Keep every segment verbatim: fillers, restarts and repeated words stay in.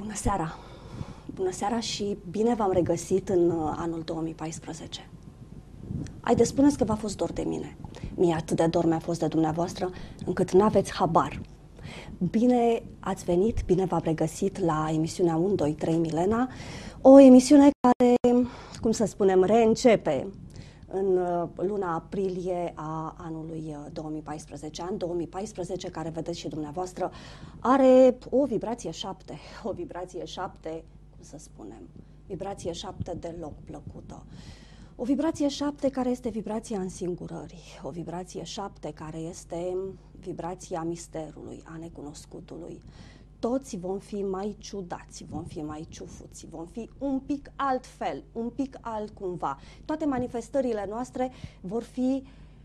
Bună seara! Bună seara și bine v-am regăsit în anul două mii paisprezece. Haideți, spuneți că v-a fost dor de mine. Mie atât de dor mi-a fost de dumneavoastră, încât n-aveți habar. Bine ați venit, bine v-am regăsit la emisiunea unu, doi, trei Milena, o emisiune care, cum să spunem, reîncepe în luna aprilie a anului două mii paisprezece. An două mii paisprezece, care, vedeți și dumneavoastră, are o vibrație șapte, o vibrație șapte, cum să spunem, vibrație șapte deloc plăcută. O vibrație șapte care este vibrația însingurării, o vibrație șapte care este vibrația misterului, a necunoscutului. Toți vom fi mai ciudați, vom fi mai ciufuți, vom fi un pic altfel, un pic altcumva. Toate manifestările noastre vor fi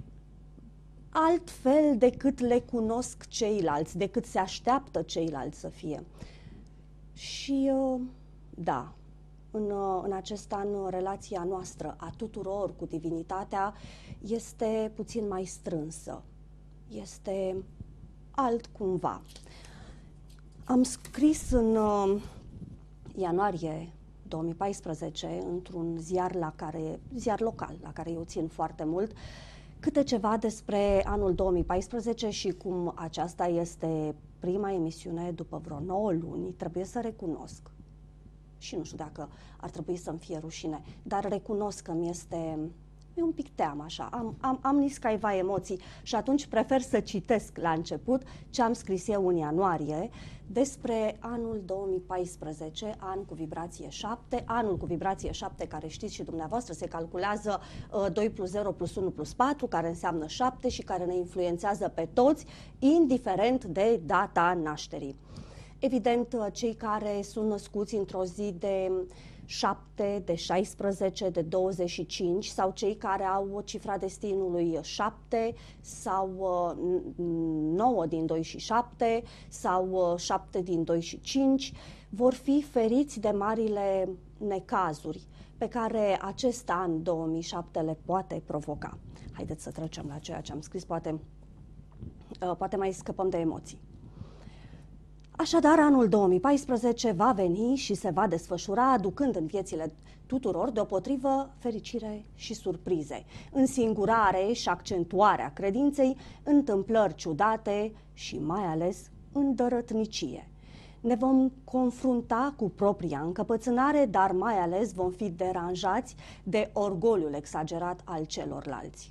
altfel decât le cunosc ceilalți, decât se așteaptă ceilalți să fie. Și da, în, în acest an relația noastră a tuturor cu divinitatea este puțin mai strânsă, este altcumva. Am scris în uh, ianuarie două mii paisprezece, într-un ziar, la care, ziar local, la care eu țin foarte mult, câte ceva despre anul două mii paisprezece și cum aceasta este prima emisiune după vreo nouă luni, trebuie să recunosc. Și nu știu dacă ar trebui să-mi fie rușine, dar recunosc că mi este... E un pic teamă așa, am, am, am niscaiva emoții și atunci prefer să citesc la început ce am scris eu în ianuarie despre anul două mii paisprezece, an cu vibrație șapte, anul cu vibrație șapte care știți și dumneavoastră se calculează uh, doi plus zero plus unu plus patru, care înseamnă șapte și care ne influențează pe toți, indiferent de data nașterii. Evident, cei care sunt născuți într-o zi de șapte, de șaisprezece, de douăzeci și cinci sau cei care au cifra destinului șapte sau nouă din doi și șapte sau șapte din doi și cinci vor fi feriți de marile necazuri pe care acest an două mii șapte le poate provoca. Haideți să trecem la ceea ce am scris, poate, poate mai scăpăm de emoții. Așadar, anul două mii paisprezece va veni și se va desfășura aducând în viețile tuturor deopotrivă fericire și surprize, însingurare și accentuarea credinței, întâmplări ciudate și mai ales îndărătnicie. Ne vom confrunta cu propria încăpățânare, dar mai ales vom fi deranjați de orgoliul exagerat al celorlalți.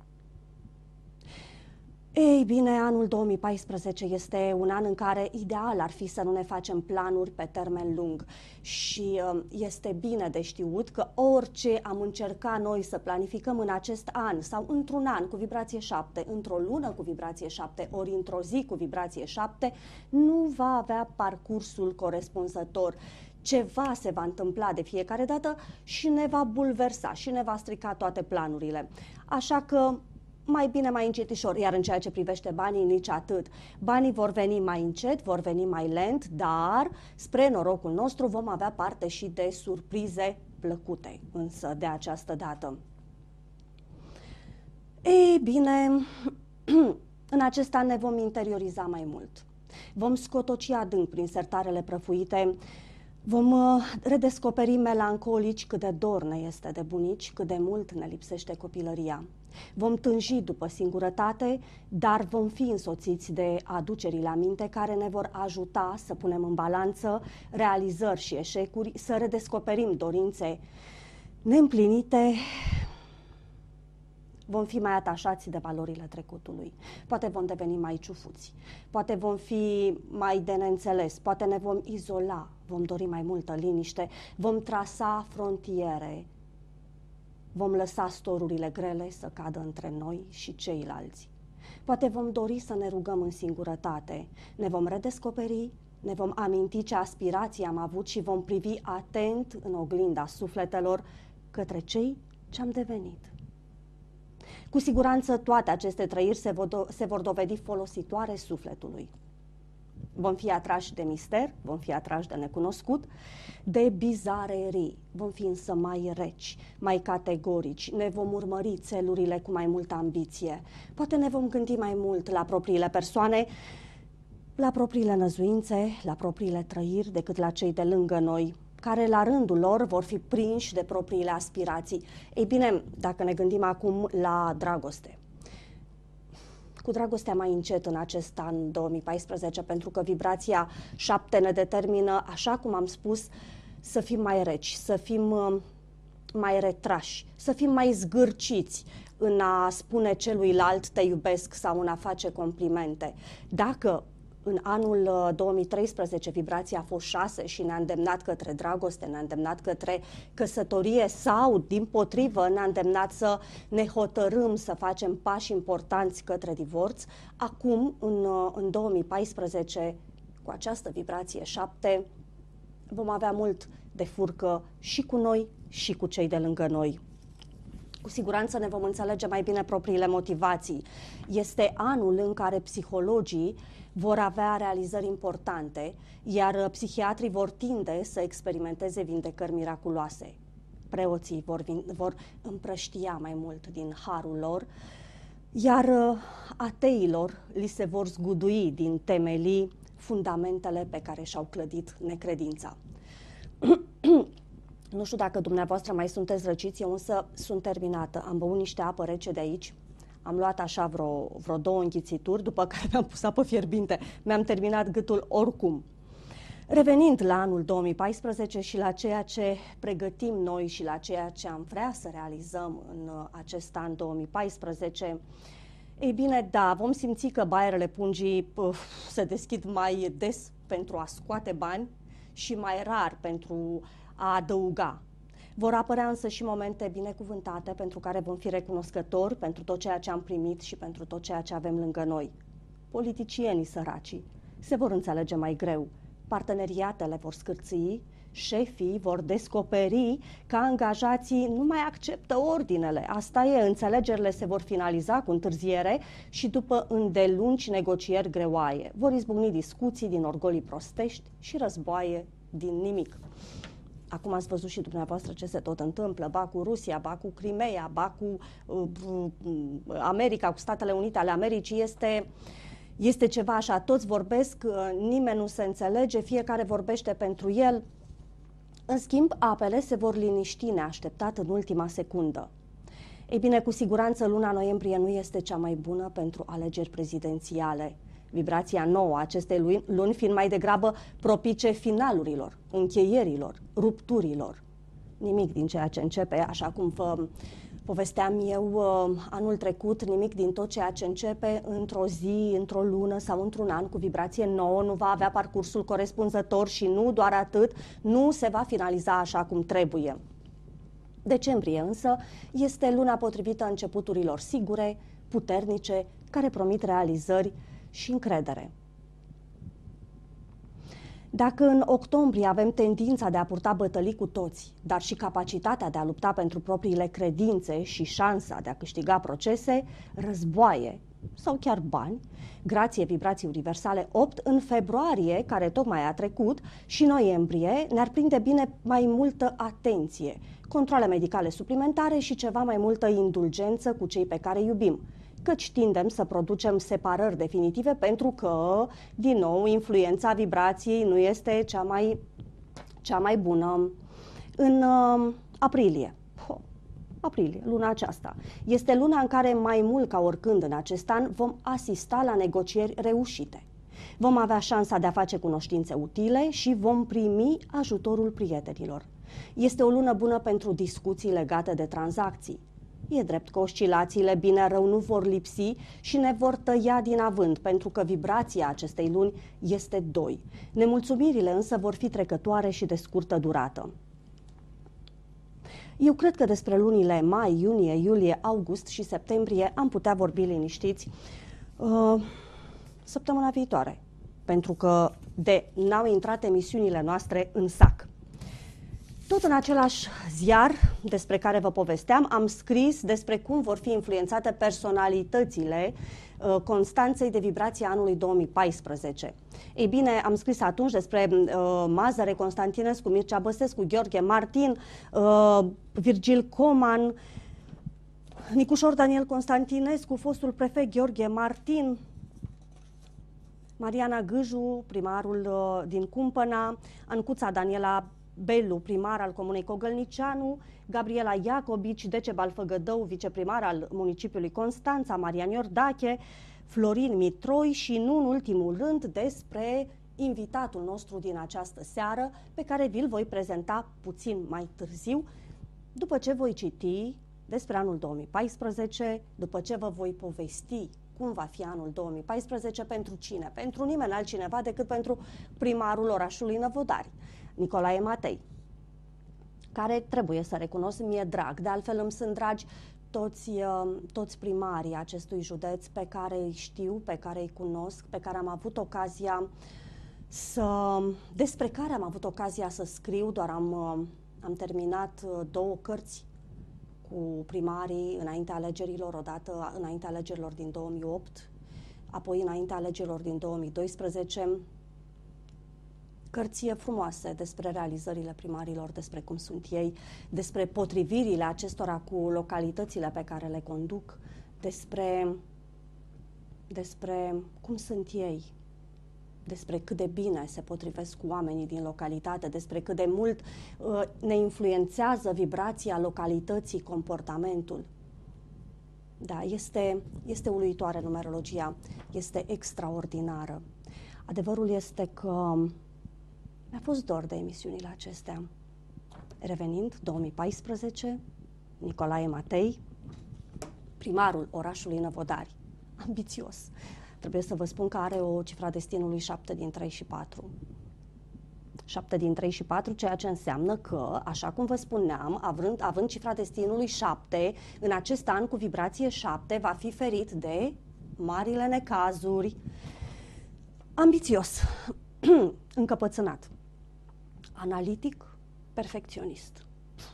Ei bine, anul două mii paisprezece este un an în care ideal ar fi să nu ne facem planuri pe termen lung și este bine de știut că orice am încercat noi să planificăm în acest an sau într-un an cu vibrație șapte, într-o lună cu vibrație șapte, ori într-o zi cu vibrație șapte, nu va avea parcursul corespunzător. Ceva se va întâmpla de fiecare dată și ne va bulversa și ne va strica toate planurile. Așa că mai bine, mai încetișor, iar în ceea ce privește banii, nici atât. Banii vor veni mai încet, vor veni mai lent, dar spre norocul nostru vom avea parte și de surprize plăcute, însă de această dată. Ei bine, în acest an ne vom interioriza mai mult. Vom scotoci adânc prin sertarele prăfuite, vom redescoperi melancolici cât de dor ne este de bunici, cât de mult ne lipsește copilăria. Vom tânji după singurătate, dar vom fi însoțiți de aducerile aminte care ne vor ajuta să punem în balanță realizări și eșecuri, să redescoperim dorințe neîmplinite. Vom fi mai atașați de valorile trecutului, poate vom deveni mai ciufuți, poate vom fi mai de neînțeles, poate ne vom izola, vom dori mai multă liniște, vom trasa frontiere, vom lăsa storurile grele să cadă între noi și ceilalți. Poate vom dori să ne rugăm în singurătate, ne vom redescoperi, ne vom aminti ce aspirații am avut și vom privi atent în oglinda sufletelor către cei ce am devenit. Cu siguranță toate aceste trăiri se vor, se vor dovedi folositoare sufletului. Vom fi atrași de mister, vom fi atrași de necunoscut, de bizarerii, vom fi însă mai reci, mai categorici, ne vom urmări țelurile cu mai multă ambiție, poate ne vom gândi mai mult la propriile persoane, la propriile năzuințe, la propriile trăiri, decât la cei de lângă noi, care la rândul lor vor fi prinși de propriile aspirații. Ei bine, dacă ne gândim acum la dragoste, cu dragostea mai încet în acest an două mii paisprezece, pentru că vibrația șapte ne determină, așa cum am spus, să fim mai reci, să fim mai retrași, să fim mai zgârciți în a spune celuilalt te iubesc sau în a face complimente. Dacă în anul două mii treisprezece vibrația a fost șase și ne-a îndemnat către dragoste, ne-a îndemnat către căsătorie sau, dimpotrivă, ne-a îndemnat să ne hotărâm să facem pași importanți către divorț, acum, în, în două mii paisprezece, cu această vibrație șapte, vom avea mult de furcă și cu noi și cu cei de lângă noi. Cu siguranță ne vom înțelege mai bine propriile motivații. Este anul în care psihologii vor avea realizări importante, iar psihiatrii vor tinde să experimenteze vindecări miraculoase. Preoții vor, vor împrăștia mai mult din harul lor, iar ateilor li se vor zgudui din temelii fundamentele pe care și-au clădit necredința. Nu știu dacă dumneavoastră mai sunteți răciți, eu însă sunt terminată. Am băut niște apă rece de aici, am luat așa vreo, vreo două înghițituri, după care mi-am pus apă fierbinte. Mi-am terminat gâtul oricum. Revenind la anul două mii paisprezece și la ceea ce pregătim noi și la ceea ce am vrea să realizăm în acest an două mii paisprezece, ei bine, da, vom simți că baierele pungii puf, se deschid mai des pentru a scoate bani și mai rar pentru a adăuga. Vor apărea însă și momente binecuvântate pentru care vom fi recunoscători pentru tot ceea ce am primit și pentru tot ceea ce avem lângă noi. Politicienii săraci se vor înțelege mai greu, parteneriatele vor scârții, șefii vor descoperi că angajații nu mai acceptă ordinele. Asta e, înțelegerile se vor finaliza cu întârziere și după îndelungi negocieri greoaie. Vor izbucni discuții din orgolii prostești și războaie din nimic. Acum ați văzut și dumneavoastră ce se tot întâmplă, ba cu Rusia, ba cu Crimea, ba cu uh, America, cu Statele Unite ale Americii, este, este ceva așa, toți vorbesc, uh, nimeni nu se înțelege, fiecare vorbește pentru el. În schimb, apele se vor liniști neașteptat în ultima secundă. Ei bine, cu siguranță luna noiembrie nu este cea mai bună pentru alegeri prezidențiale. Vibrația nouă acestei luni fiind mai degrabă propice finalurilor, încheierilor, rupturilor. Nimic din ceea ce începe, așa cum vă povesteam eu anul trecut, nimic din tot ceea ce începe într-o zi, într-o lună sau într-un an cu vibrație nouă nu va avea parcursul corespunzător și nu doar atât, nu se va finaliza așa cum trebuie. Decembrie însă este luna potrivită începuturilor sigure, puternice, care promit realizări și încredere. Dacă în octombrie avem tendința de a purta bătălii cu toți, dar și capacitatea de a lupta pentru propriile credințe și șansa de a câștiga procese, războaie sau chiar bani, grație vibrației universale opt, în februarie, care tocmai a trecut, și noiembrie, ne-ar prinde bine mai multă atenție, controale medicale suplimentare și ceva mai multă indulgență cu cei pe care iubim, căci tindem să producem separări definitive pentru că, din nou, influența vibrației nu este cea mai, cea mai bună. În uh, aprilie, oh, aprilie, luna aceasta, este luna în care mai mult ca oricând în acest an vom asista la negocieri reușite. Vom avea șansa de a face cunoștințe utile și vom primi ajutorul prietenilor. Este o lună bună pentru discuții legate de tranzacții. E drept că oscilațiile bine-rău nu vor lipsi și ne vor tăia din avânt, pentru că vibrația acestei luni este doi. Nemulțumirile însă vor fi trecătoare și de scurtă durată. Eu cred că despre lunile mai, iunie, iulie, august și septembrie am putea vorbi liniștiți uh, săptămâna viitoare, pentru că de n-au intrat emisiunile noastre în sac. Tot în același ziar despre care vă povesteam, am scris despre cum vor fi influențate personalitățile uh, Constanței de vibrație anului două mii paisprezece. Ei bine, am scris atunci despre uh, Mazăre Constantinescu, Mircea Băsescu, Gheorghe Martin, uh, Virgil Coman, Nicușor Daniel Constantinescu, fostul prefect Gheorghe Martin, Mariana Gâju, primarul din Cumpăna, Ancuța Daniela Belu, primar al Comunei Cogălnicianu, Gabriela Iacobici, Decebal Făgădău, viceprimar al municipiului Constanța, Marian Iordache, Florin Mitroi și, nu în ultimul rând, despre invitatul nostru din această seară, pe care vi-l voi prezenta puțin mai târziu, după ce voi citi despre anul două mii paisprezece, după ce vă voi povesti cum va fi anul două mii paisprezece, pentru cine? Pentru nimeni altcineva decât pentru primarul orașului Năvodari, Nicolae Matei, care, trebuie să recunosc, mi-e drag. De altfel îmi sunt dragi toți, toți primarii acestui județ pe care îi știu, pe care îi cunosc, pe care am avut ocazia să, despre care am avut ocazia să scriu, doar am, am terminat două cărți cu primarii înaintea alegerilor, odată înaintea alegerilor din două mii opt, apoi înaintea alegerilor din două mii doisprezece, cărți frumoase despre realizările primarilor, despre cum sunt ei, despre potrivirile acestora cu localitățile pe care le conduc, despre, despre cum sunt ei, despre cât de bine se potrivesc cu oamenii din localitate, despre cât de mult uh, ne influențează vibrația localității, comportamentul. Da, este, este uluitoare numerologia, este extraordinară. Adevărul este că mi-a fost dor de emisiunile acestea. Revenind, două mii paisprezece, Nicolae Matei, primarul orașului Năvodari, ambițios. Trebuie să vă spun că are o cifra destinului șapte din trei și patru. șapte din trei și patru, ceea ce înseamnă că, așa cum vă spuneam, având, având cifra destinului șapte, în acest an cu vibrație șapte va fi ferit de marile necazuri. Ambițios, încăpățânat, analitic, perfecționist.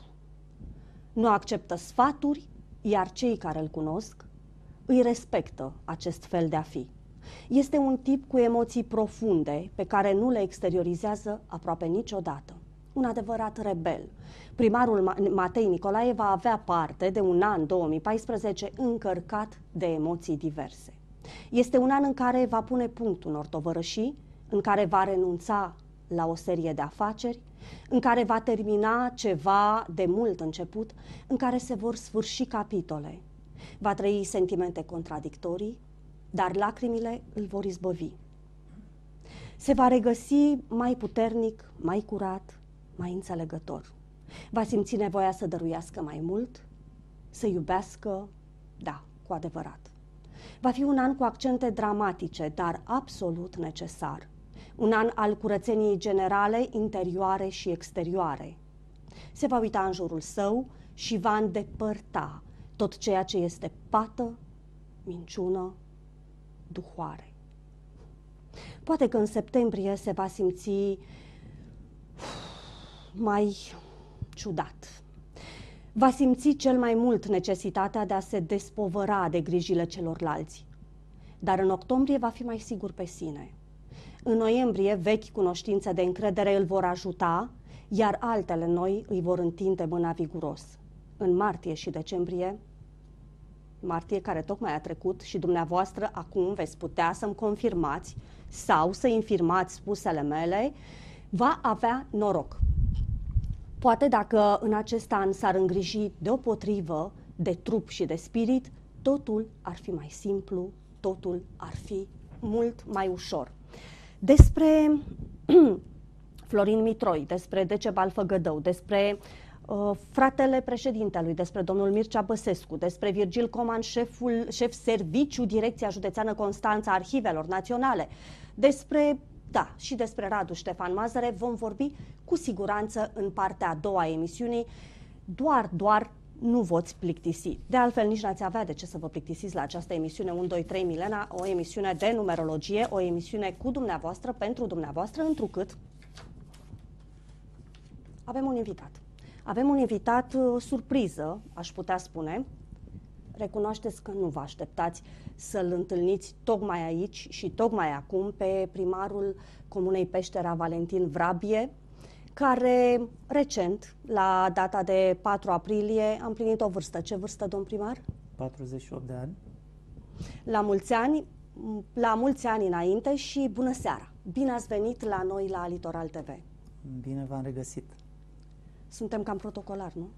Nu acceptă sfaturi, iar cei care îl cunosc îi respectă acest fel de a fi. Este un tip cu emoții profunde pe care nu le exteriorizează aproape niciodată. Un adevărat rebel. Primarul Matei Nicolae va avea parte de un an două mii paisprezece încărcat de emoții diverse. Este un an în care va pune punct unor tovărășii, în care va renunța la o serie de afaceri, în care va termina ceva de mult început, în care se vor sfârși capitole. Va trăi sentimente contradictorii, dar lacrimile îl vor izbăvi. Se va regăsi mai puternic, mai curat, mai înțelegător. Va simți nevoia să dăruiască mai mult, să iubească, da, cu adevărat. Va fi un an cu accente dramatice, dar absolut necesar. Un an al curățeniei generale, interioare și exterioare. Se va uita în jurul său și va îndepărta tot ceea ce este pată, minciună, duhoare. Poate că în septembrie se va simți mai ciudat. Va simți cel mai mult necesitatea de a se despovăra de grijile celorlalți. Dar în octombrie va fi mai sigur pe sine. În noiembrie, vechi cunoștințe de încredere îl vor ajuta, iar altele noi îi vor întinde mâna viguros. În martie și decembrie, martie care tocmai a trecut și dumneavoastră acum veți putea să-mi confirmați sau să infirmați spusele mele, va avea noroc. Poate dacă în acest an s-ar îngriji deopotrivă de trup și de spirit, totul ar fi mai simplu, totul ar fi mult mai ușor. Despre Florin Mitroi, despre Decebal Făgădău, despre uh, fratele președintelui, despre domnul Mircea Băsescu, despre Virgil Coman, șeful, șef serviciu Direcția Județeană Constanța Arhivelor Naționale, despre, da, și despre Radu Ștefan Mazăre vom vorbi cu siguranță în partea a doua a emisiunii, doar, doar nu voți plictisi. De altfel, nici n-ați avea de ce să vă plictisiți la această emisiune unu, doi, trei Milena, o emisiune de numerologie, o emisiune cu dumneavoastră, pentru dumneavoastră, întrucât avem un invitat. Avem un invitat uh, surpriză, aș putea spune. Recunoașteți că nu vă așteptați să-l întâlniți tocmai aici și tocmai acum pe primarul Comunei Peștera, Valentin Vrabie, care recent, la data de patru aprilie, a împlinit o vârstă. Ce vârstă, domn primar? patruzeci și opt de ani. La mulți ani, la mulți ani înainte și bună seara! Bine ați venit la noi la Litoral T V. Bine v-am regăsit. Suntem cam protocolari, nu?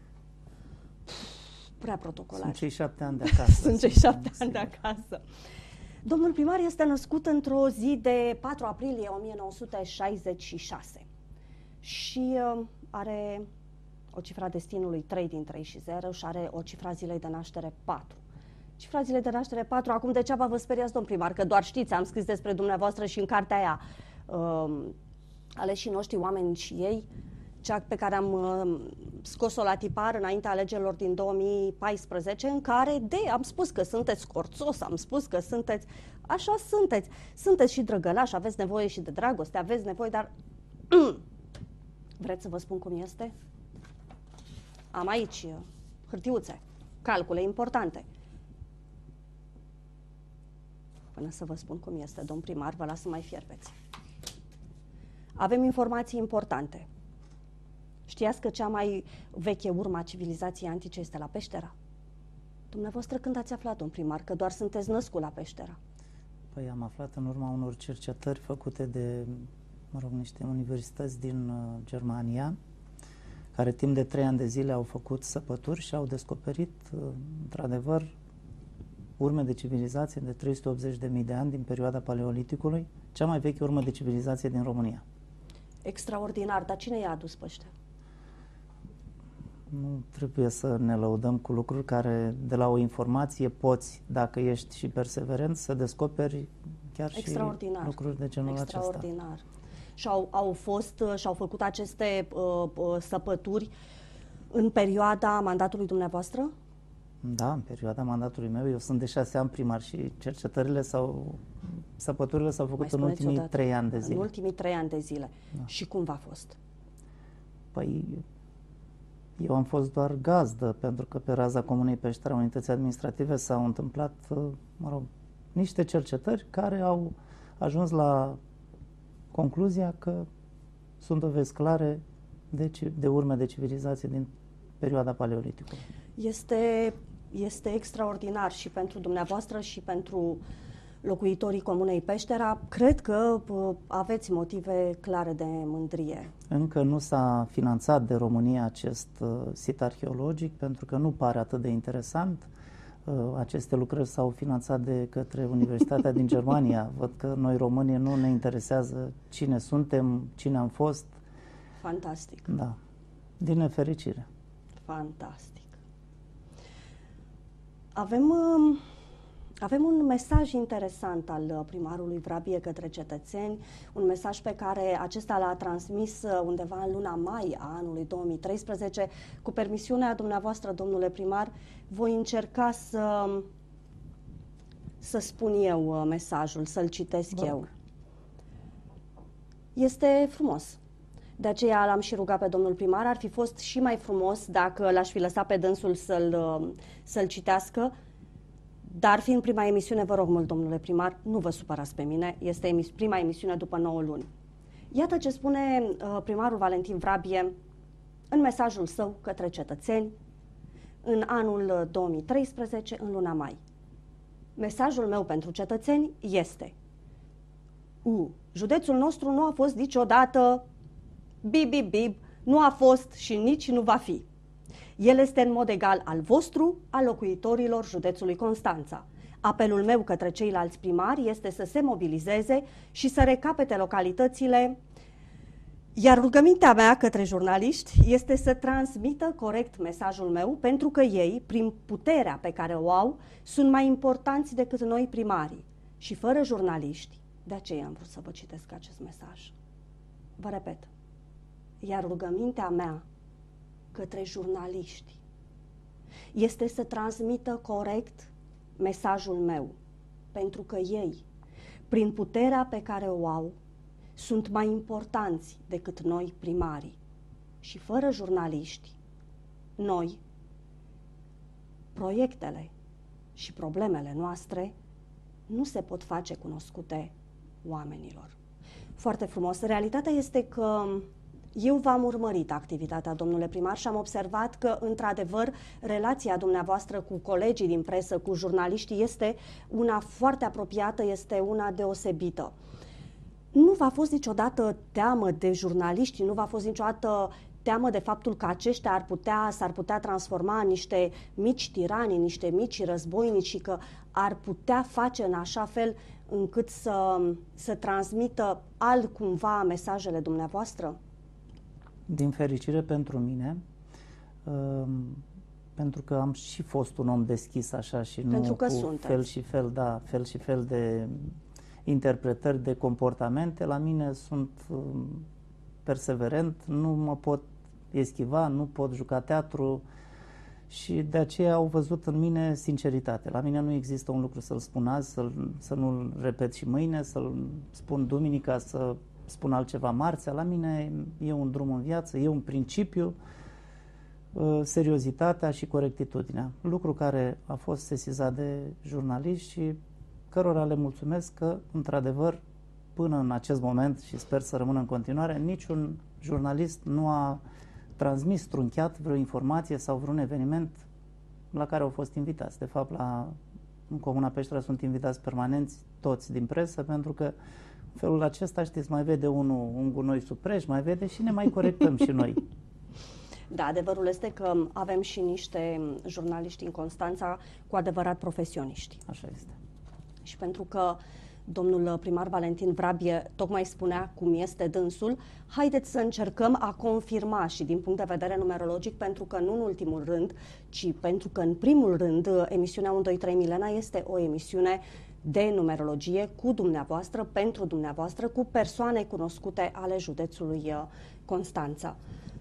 Prea protocolari. Sunt cei șapte ani de acasă. Sunt cei șapte ani de acasă. Domnul primar este născut într-o zi de patru aprilie o mie nouă sute șaizeci și șase și uh, are o cifra destinului trei din trei și zero și are o cifra zilei de naștere patru. Cifra zilei de naștere patru, acum degeaba vă speriați, domn primar, că doar știți, am scris despre dumneavoastră și în cartea aia uh, aleșii noștri, oameni și ei, cea pe care am uh, scos-o la tipar înaintea alegerilor din două mii paisprezece, în care, de, am spus că sunteți scorțos, am spus că sunteți, așa sunteți, sunteți și drăgălași, aveți nevoie și de dragoste, aveți nevoie, dar vreți să vă spun cum este? Am aici uh, hârtiuțe, calcule importante. Până să vă spun cum este, domn primar, vă las să mai fierbeți. Avem informații importante. Știați că cea mai veche urmă a civilizației antice este la Peștera? Dumneavoastră când ați aflat, domn primar, că doar sunteți născut la Peștera? Păi am aflat în urma unor cercetări făcute de, mă rog, niște universități din uh, Germania, care timp de trei ani de zile au făcut săpături și au descoperit, uh, într-adevăr, urme de civilizație de trei sute optzeci de mii de ani din perioada Paleoliticului, cea mai veche urmă de civilizație din România. Extraordinar, dar cine i-a adus pe ăștia? Nu trebuie să ne lăudăm cu lucruri care, de la o informație, poți, dacă ești și perseverent, să descoperi chiar și lucruri de genul acesta. Extraordinar. Și au, au fost și au făcut aceste uh, uh, săpături în perioada mandatului dumneavoastră? Da, în perioada mandatului meu. Eu sunt de șase ani primar și cercetările sau săpăturile s-au făcut în ultimii trei ani de zile. În ultimii trei ani de zile. Da. Și cum v-a fost? Păi, eu am fost doar gazdă, pentru că pe raza Comunei Peștera, unității administrative, s-au întâmplat, mă rog, niște cercetări care au ajuns la concluzia că sunt dovezi clare de, de urme de civilizație din perioada Paleoliticului. Este, este extraordinar și pentru dumneavoastră și pentru locuitorii Comunei Peștera. Cred că aveți motive clare de mândrie. Încă nu s-a finanțat de România acest uh, sit arheologic, pentru că nu pare atât de interesant. Uh, aceste lucrări s-au finanțat de către Universitatea din Germania. Văd că noi românii nu ne interesează cine suntem, cine am fost. Fantastic. Da, din nefericire. Fantastic. Avem, uh, avem un mesaj interesant al primarului Vrabie către cetățeni, un mesaj pe care acesta l-a transmis undeva în luna mai a anului două mii treisprezece. Cu permisiunea dumneavoastră, domnule primar, voi încerca să, să spun eu mesajul, să-l citesc Bă. eu. Este frumos. De aceea l-am și rugat pe domnul primar. Ar fi fost și mai frumos dacă l-aș fi lăsat pe dânsul să-l să-l citească, dar fiind prima emisiune, vă rog mult, domnule primar, nu vă supărați pe mine, este emis prima emisiune după nouă luni. Iată ce spune uh, primarul Valentin Vrabie în mesajul său către cetățeni în anul două mii treisprezece, în luna mai. Mesajul meu pentru cetățeni este: U, județul nostru nu a fost niciodată bib, bib, bib, nu a fost și nici nu va fi. El este în mod egal al vostru, al locuitorilor județului Constanța. Apelul meu către ceilalți primari este să se mobilizeze și să recapete localitățile, iar rugămintea mea către jurnaliști este să transmită corect mesajul meu, pentru că ei, prin puterea pe care o au, sunt mai importanți decât noi primarii. Și fără jurnaliști, de aceea am vrut să vă citesc acest mesaj. Vă repet, iar rugămintea mea către jurnaliști este să transmită corect mesajul meu, pentru că ei, prin puterea pe care o au, sunt mai importanți decât noi primarii. Și fără jurnaliști, noi, proiectele și problemele noastre nu se pot face cunoscute oamenilor. Foarte frumos. Realitatea este că Eu v-am urmărit activitatea, domnule primar, și am observat că, într-adevăr, relația dumneavoastră cu colegii din presă, cu jurnaliștii, este una foarte apropiată, este una deosebită. Nu v-a fost niciodată teamă de jurnaliști, nu v-a fost niciodată teamă de faptul că aceștia ar putea, s-ar putea transforma în niște mici tirani, în niște mici războinici și că ar putea face în așa fel încât să, să transmită altcumva mesajele dumneavoastră? Din fericire pentru mine, pentru că am și fost un om deschis așa și pentru nu că cu sunteți. fel și fel, da, fel și fel de interpretări de comportamente, la mine sunt perseverent, nu mă pot eschiva, nu pot juca teatru și de aceea au văzut în mine sinceritate. La mine nu există un lucru să-l spun azi, să, să nu-l repet și mâine, să-l spun duminica, să spun altceva marțea. La mine e un drum în viață, e un principiu, seriozitatea și corectitudinea. Lucru care a fost sesizat de jurnaliști și cărora le mulțumesc că, într-adevăr, până în acest moment, și sper să rămână în continuare, niciun jurnalist nu a transmis trunchiat vreo informație sau vreun eveniment la care au fost invitați. De fapt, la, în Comuna Peștera sunt invitați permanenți toți din presă, pentru că în felul acesta, știți, mai vede unul un gunoi sub preș, mai vede și ne mai corectăm și noi. Da, adevărul este că avem și niște jurnaliști în Constanța cu adevărat profesioniști. Așa este. Și pentru că domnul primar Valentin Vrabie tocmai spunea cum este dânsul, haideți să încercăm a confirma și din punct de vedere numerologic, pentru că nu în ultimul rând, ci pentru că în primul rând emisiunea unu doi trei Milena este o emisiune de numerologie cu dumneavoastră, pentru dumneavoastră, cu persoane cunoscute ale județului Constanța.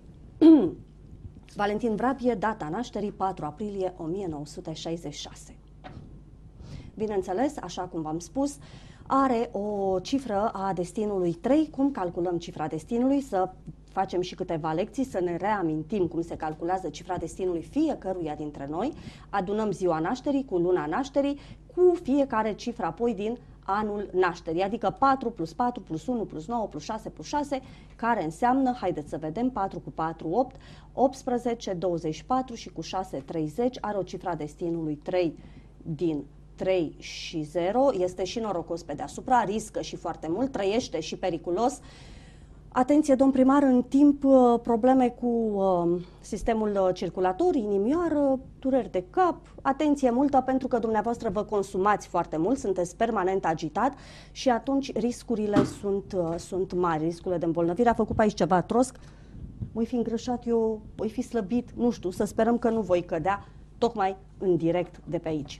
Valentin Vrabie, data nașterii patru aprilie o mie nouă sute șaizeci și șase. Bineînțeles, așa cum v-am spus, are o cifră a destinului trei. Cum calculăm cifra destinului? Să facem și câteva lecții, să ne reamintim cum se calculează cifra destinului fiecăruia dintre noi. Adunăm ziua nașterii cu luna nașterii, cu fiecare cifră apoi din anul nașterii, adică patru plus patru plus unu plus nouă plus șase plus șase, care înseamnă, haideți să vedem, patru cu patru, opt, optsprezece, douăzeci și patru și cu șase, treizeci, are o cifra destinului trei din trei și zero, este și norocos pe deasupra, riscă și foarte mult, trăiește și periculos. Atenție, domn primar, în timp probleme cu uh, sistemul circulator, inimioară, dureri de cap, atenție multă pentru că dumneavoastră vă consumați foarte mult, sunteți permanent agitat și atunci riscurile sunt, uh, sunt mari, riscurile de îmbolnăvire. A făcut pe aici ceva trosc, voi fi îngrășat eu, voi fi slăbit, nu știu, să sperăm că nu voi cădea tocmai în direct de pe aici.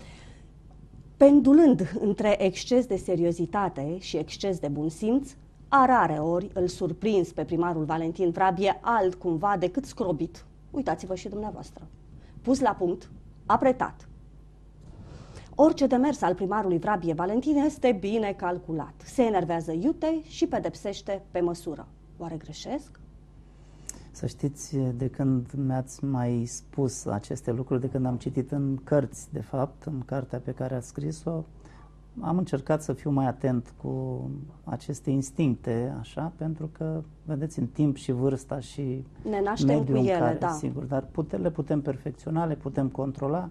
Pendulând între exces de seriozitate și exces de bun simț, a rare ori îl surprins pe primarul Valentin Vrabie altcumva decât scrobit. Uitați-vă și dumneavoastră. Pus la punct, apretat. Orice demers al primarului Vrabie Valentin este bine calculat. Se enervează iute și pedepsește pe măsură. Oare greșesc? Să știți, de când mi-ați mai spus aceste lucruri, de când am citit în cărți, de fapt, în cartea pe care ați scris-o, am încercat să fiu mai atent cu aceste instincte, așa, pentru că, vedeți, în timp și vârsta și ne naștem mediul cu ele, în care, da. sigur, dar pute, le putem perfecționa, le putem controla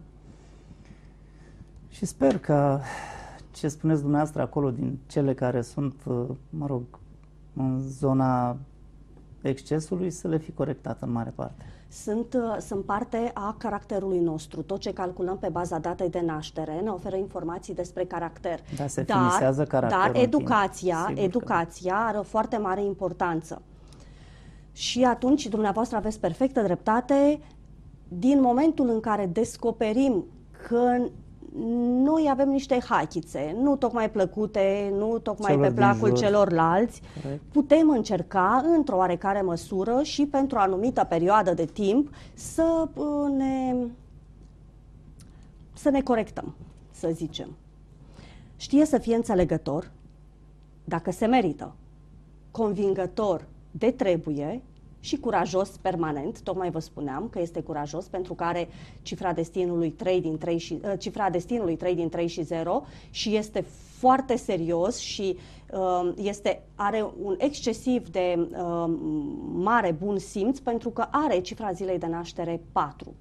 și sper că ce spuneți dumneavoastră acolo din cele care sunt, mă rog, în zona excesului să le fi corectat în mare parte. Sunt, sunt parte a caracterului nostru. Tot ce calculăm pe baza datei de naștere ne oferă informații despre caracter. Da, se finisează caracterul. Dar educația, educația are o foarte mare importanță. Și atunci, dumneavoastră aveți perfectă dreptate, din momentul în care descoperim că noi avem niște hachițe, nu tocmai plăcute, nu tocmai celor pe placul celorlalți, corect, putem încerca, într-o oarecare măsură și pentru o anumită perioadă de timp, să ne, să ne corectăm, să zicem. Știe să fie înțelegător, dacă se merită, convingător de trebuie și curajos permanent. Tocmai vă spuneam că este curajos pentru că are cifra destinului trei din trei și, uh, cifra destinului trei din trei și zero și este foarte serios și uh, este, are un excesiv de uh, mare bun simț pentru că are cifra zilei de naștere patru.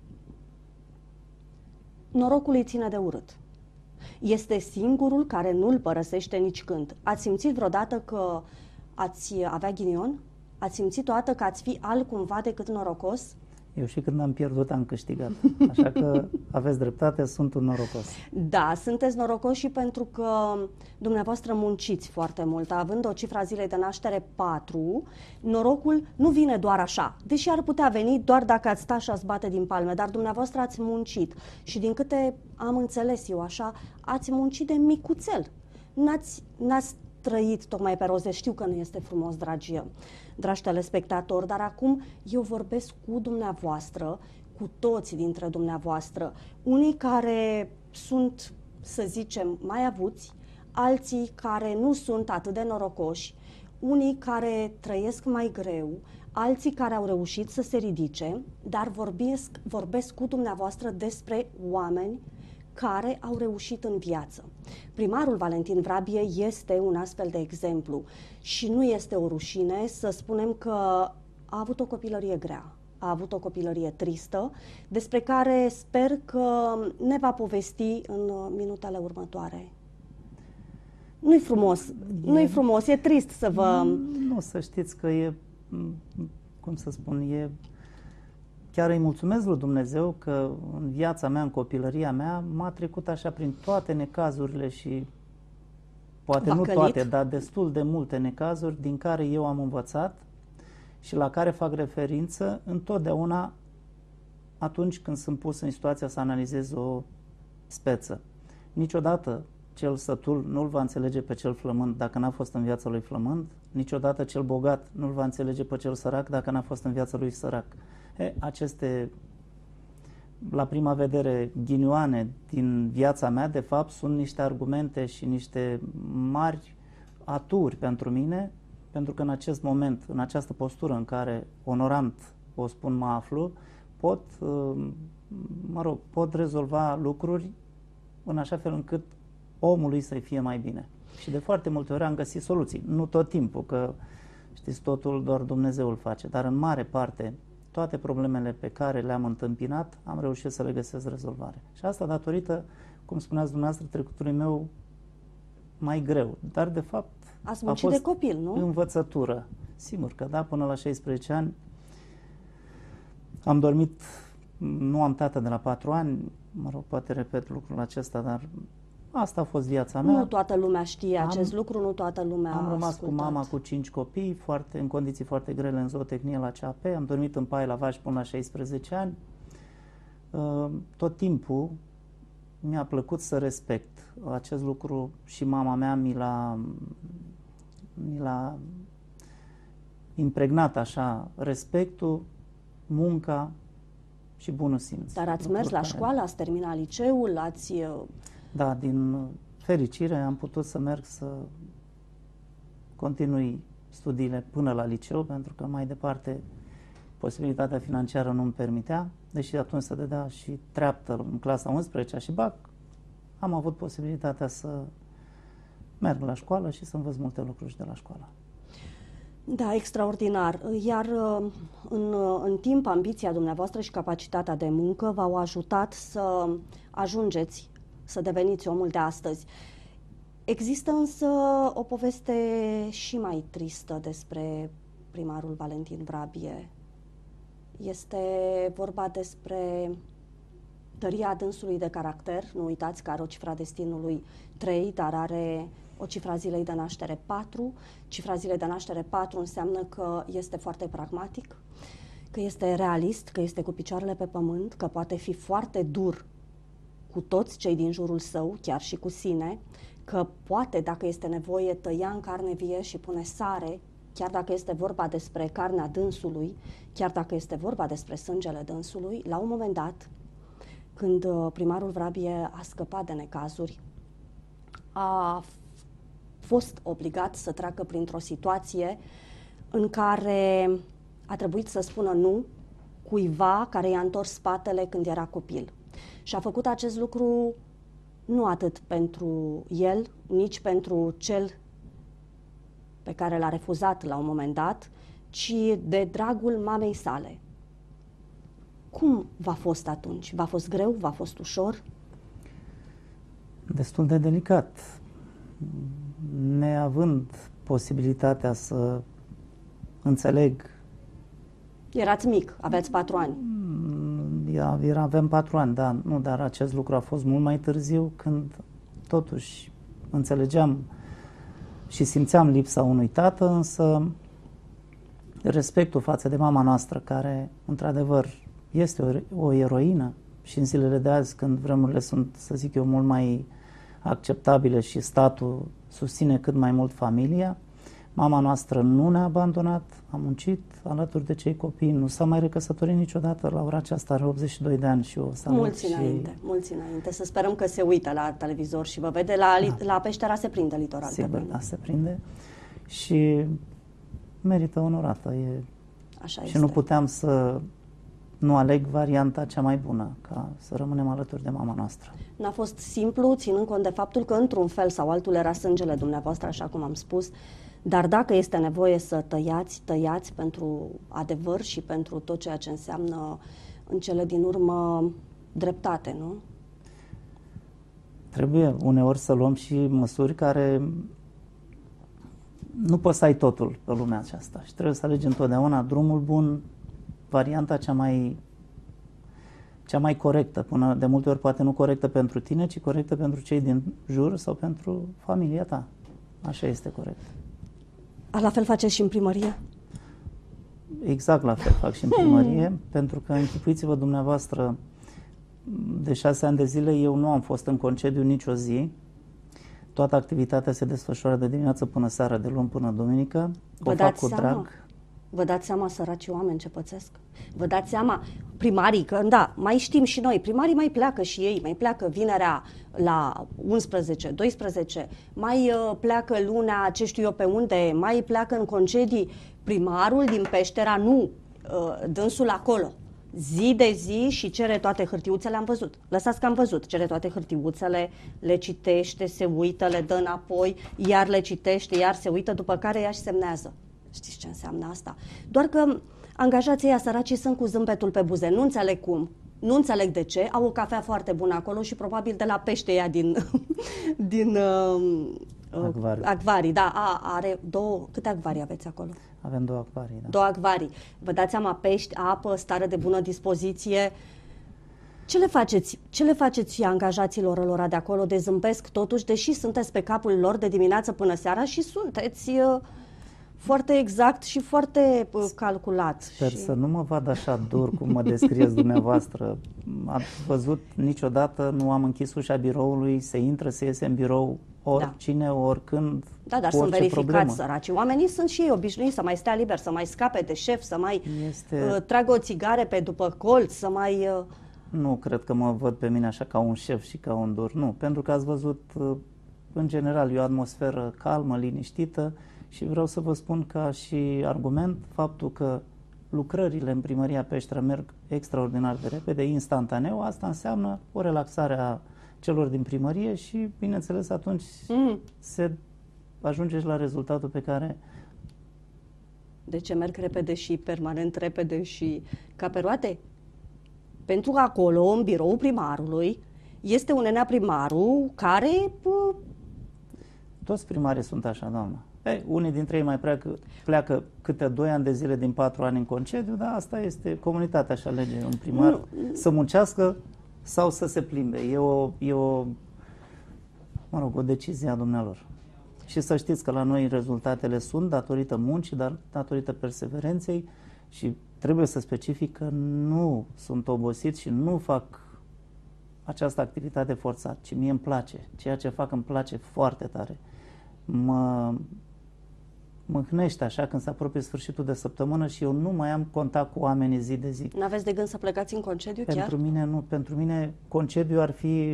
Norocul îi ține de urât. Este singurul care nu-l părăsește nici când. Ați simțit vreodată că ați avea ghinion? Ați simțit o dată că ați fi altcumva decât norocos? Eu și când am pierdut am câștigat. Așa că aveți dreptate, sunt un norocos. Da, sunteți norocoși și pentru că dumneavoastră munciți foarte mult. Având o cifra zilei de naștere patru, norocul nu vine doar așa. Deși ar putea veni doar dacă ați sta și ați bate din palme, dar dumneavoastră ați muncit. Și din câte am înțeles eu așa, ați muncit de micuțel. N-ați, n-ați trăit tocmai pe roze. Știu că nu este frumos, dragi, dragi telespectatori, dar acum eu vorbesc cu dumneavoastră, cu toți dintre dumneavoastră, unii care sunt, să zicem, mai avuți, alții care nu sunt atât de norocoși, unii care trăiesc mai greu, alții care au reușit să se ridice, dar vorbesc, vorbesc cu dumneavoastră despre oameni care au reușit în viață. Primarul Valentin Vrabie este un astfel de exemplu și nu este o rușine să spunem că a avut o copilărie grea, a avut o copilărie tristă, despre care sper că ne va povesti în minutele următoare. Nu-i frumos, e, nu-i frumos, e trist să vă... Nu, să știți că e, cum să spun, e... Chiar îi mulțumesc lui Dumnezeu că în viața mea, în copilăria mea, m-a trecut așa prin toate necazurile și poate V-a nu călit. toate, dar destul de multe necazuri din care eu am învățat și la care fac referință întotdeauna atunci când sunt pus în situația să analizez o speță. Niciodată cel sătul nu-l va înțelege pe cel flămând dacă n-a fost în viața lui flămând, niciodată cel bogat nu-l va înțelege pe cel sărac dacă n-a fost în viața lui sărac. E, aceste, la prima vedere, ghinioane din viața mea, de fapt, sunt niște argumente și niște mari aturi pentru mine, pentru că în acest moment, în această postură în care, onorant, o spun, mă aflu, pot, mă rog, pot rezolva lucruri în așa fel încât omului să-i fie mai bine. Și de foarte multe ori am găsit soluții. Nu tot timpul, că știți, totul doar Dumnezeu îl face, dar în mare parte toate problemele pe care le-am întâmpinat, am reușit să le găsesc rezolvare. Și asta datorită, cum spuneați dumneavoastră, trecutului meu mai greu. Dar, de fapt, Ați a muncit fost de copil, nu? învățătură. Sigur că da, până la șaisprezece ani am dormit, nu am tată de la patru ani, mă rog, poate repet lucrul acesta, dar asta a fost viața mea. Nu toată lumea știe am, acest lucru, nu toată lumea Am a rămas ascultat. cu mama cu cinci copii, foarte, în condiții foarte grele în zootehnie la C A P, am dormit în pai la vaci până la șaisprezece ani. Tot timpul mi-a plăcut să respect acest lucru și mama mea mi l-a, mi l-a impregnat așa, respectul, munca și bunul simț. Dar ați mers la școală, ați terminat liceul, ați... Da, din fericire am putut să merg să continui studiile până la liceu, pentru că mai departe posibilitatea financiară nu îmi permitea, deși atunci se dădea și treaptă în clasa a unsprezecea și bac, am avut posibilitatea să merg la școală și să învăț multe lucruri de la școală. Da, extraordinar. Iar în, în timp, ambiția dumneavoastră și capacitatea de muncă v-au ajutat să ajungeți, să deveniți omul de astăzi. Există însă o poveste și mai tristă despre primarul Valentin Vrabie. Este vorba despre tăria dânsului de caracter. Nu uitați că are o cifra destinului trei, dar are o cifra zilei de naștere patru. Cifra zilei de naștere patru înseamnă că este foarte pragmatic, că este realist, că este cu picioarele pe pământ, că poate fi foarte dur cu toți cei din jurul său, chiar și cu sine, că poate, dacă este nevoie, tăia în carne vie și pune sare, chiar dacă este vorba despre carnea dânsului, chiar dacă este vorba despre sângele dânsului. La un moment dat, când primarul Vrabie a scăpat de necazuri, a fost obligat să treacă printr-o situație în care a trebuit să spună nu cuiva care i-a întors spatele când era copil. Și a făcut acest lucru nu atât pentru el, nici pentru cel pe care l-a refuzat la un moment dat, ci de dragul mamei sale. Cum v-a fost atunci? V-a fost greu? V-a fost ușor? Destul de delicat. Neavând posibilitatea să înțeleg. Erați mic, aveți patru ani. Era, aveam patru ani, da, nu, dar acest lucru a fost mult mai târziu, când totuși înțelegeam și simțeam lipsa unui tată, însă respectul față de mama noastră, care într-adevăr este o, o eroină, și în zilele de azi, când vremurile sunt, să zic eu, mult mai acceptabile și statul susține cât mai mult familia, mama noastră nu ne-a abandonat, a muncit alături de cei copii, nu s-a mai recăsătorit niciodată, la ora aceasta are optzeci și doi de ani și o salut. Mulți și... înainte, mulți înainte. Să sperăm că se uită la televizor și vă vede, la, da. la Peștera se prinde Litoral. Sigur, da, se prinde și merită onorată. E... Așa și este. nu puteam să nu aleg varianta cea mai bună, ca să rămânem alături de mama noastră. N-a fost simplu, ținând cont de faptul că într-un fel sau altul era sângele dumneavoastră, așa cum am spus, dar dacă este nevoie să tăiați, tăiați pentru adevăr și pentru tot ceea ce înseamnă în cele din urmă dreptate, nu? Trebuie uneori să luăm și măsuri care nu poți să ai totul pe lumea aceasta și trebuie să alegi întotdeauna drumul bun, varianta cea mai cea mai corectă, până de multe ori poate nu corectă pentru tine, ci corectă pentru cei din jur sau pentru familia ta. Așa este corect. A, la fel faceți și în primărie? Exact la fel fac și în primărie, hmm. pentru că închipuiți-vă dumneavoastră, de șase ani de zile eu nu am fost în concediu nicio zi. Toată activitatea se desfășoară de dimineață până seara, de luni până duminică. Vă o fac cu seama? drag. Vă dați seama, săracii oameni, ce pățesc? Vă dați seama, primarii, că da, mai știm și noi, primarii mai pleacă și ei, mai pleacă vinerea la unsprezece, doisprezece, mai uh, pleacă lunea, ce știu eu pe unde, mai pleacă în concedii. Primarul din Peștera, nu, uh, dânsul acolo, zi de zi și cere toate hârtiuțele, am văzut. Lăsați că am văzut, cere toate hârtiuțele, le citește, se uită, le dă înapoi, iar le citește, iar se uită, după care ea și semnează. Știți ce înseamnă asta? Doar că angajații ăia săracii sunt cu zâmbetul pe buze. Nu înțeleg cum, nu înțeleg de ce. Au o cafea foarte bună acolo și probabil de la peșteia din, din uh, Acvariu. acvarii. Da, a, are două, câte acvarii aveți acolo? Avem două acvarii, da. Două acvarii. Vă dați seama, pești, apă, stare de bună dispoziție. Ce le faceți? Ce le faceți angajaților lor de acolo? De zâmbesc totuși, deși sunteți pe capul lor de dimineață până seara și sunteți... Uh, foarte exact și foarte uh, calculat. Sper și... să nu mă vad așa dur cum mă descrieți dumneavoastră. Ați văzut, niciodată nu am închis ușa biroului, se intră, se iese în birou oricine, da. oricând, Da, dar cu sunt verificați problemă. săraci. Oamenii sunt și ei obișnuiți să mai stea liber, să mai scape de șef, să mai este... uh, tragă o țigare pe după colț, să mai... Uh... Nu cred că mă văd pe mine așa ca un șef și ca un dur. Nu, pentru că ați văzut, uh, în general, e o atmosferă calmă, liniștită. Și vreau să vă spun ca și argument faptul că lucrările în primăria Peștera merg extraordinar de repede, instantaneu. Asta înseamnă o relaxare a celor din primărie și, bineînțeles, atunci mm. se ajunge la rezultatul pe care... De ce merg repede și permanent repede și ca pe roate? Pentru că acolo, în biroul primarului, este un nenea primarul care... Pă... Toți primarii sunt așa, doamnă. Ei, unii dintre ei mai pleacă, pleacă câte doi ani de zile din patru ani în concediu, dar asta este, comunitatea și alege un primar nu. să muncească sau să se plimbe. E o, e o, mă rog, o decizie a dumnealor. Și să știți că la noi rezultatele sunt datorită muncii, dar datorită perseverenței și trebuie să specific că nu sunt obosit și nu fac această activitate forțat, ci mie îmi place. Ceea ce fac îmi place foarte tare. Mă mâhnește așa când se apropie sfârșitul de săptămână și eu nu mai am contact cu oamenii zi de zi. N-aveți de gând să plecați în concediu chiar? Pentru mine nu. Pentru mine concediu ar fi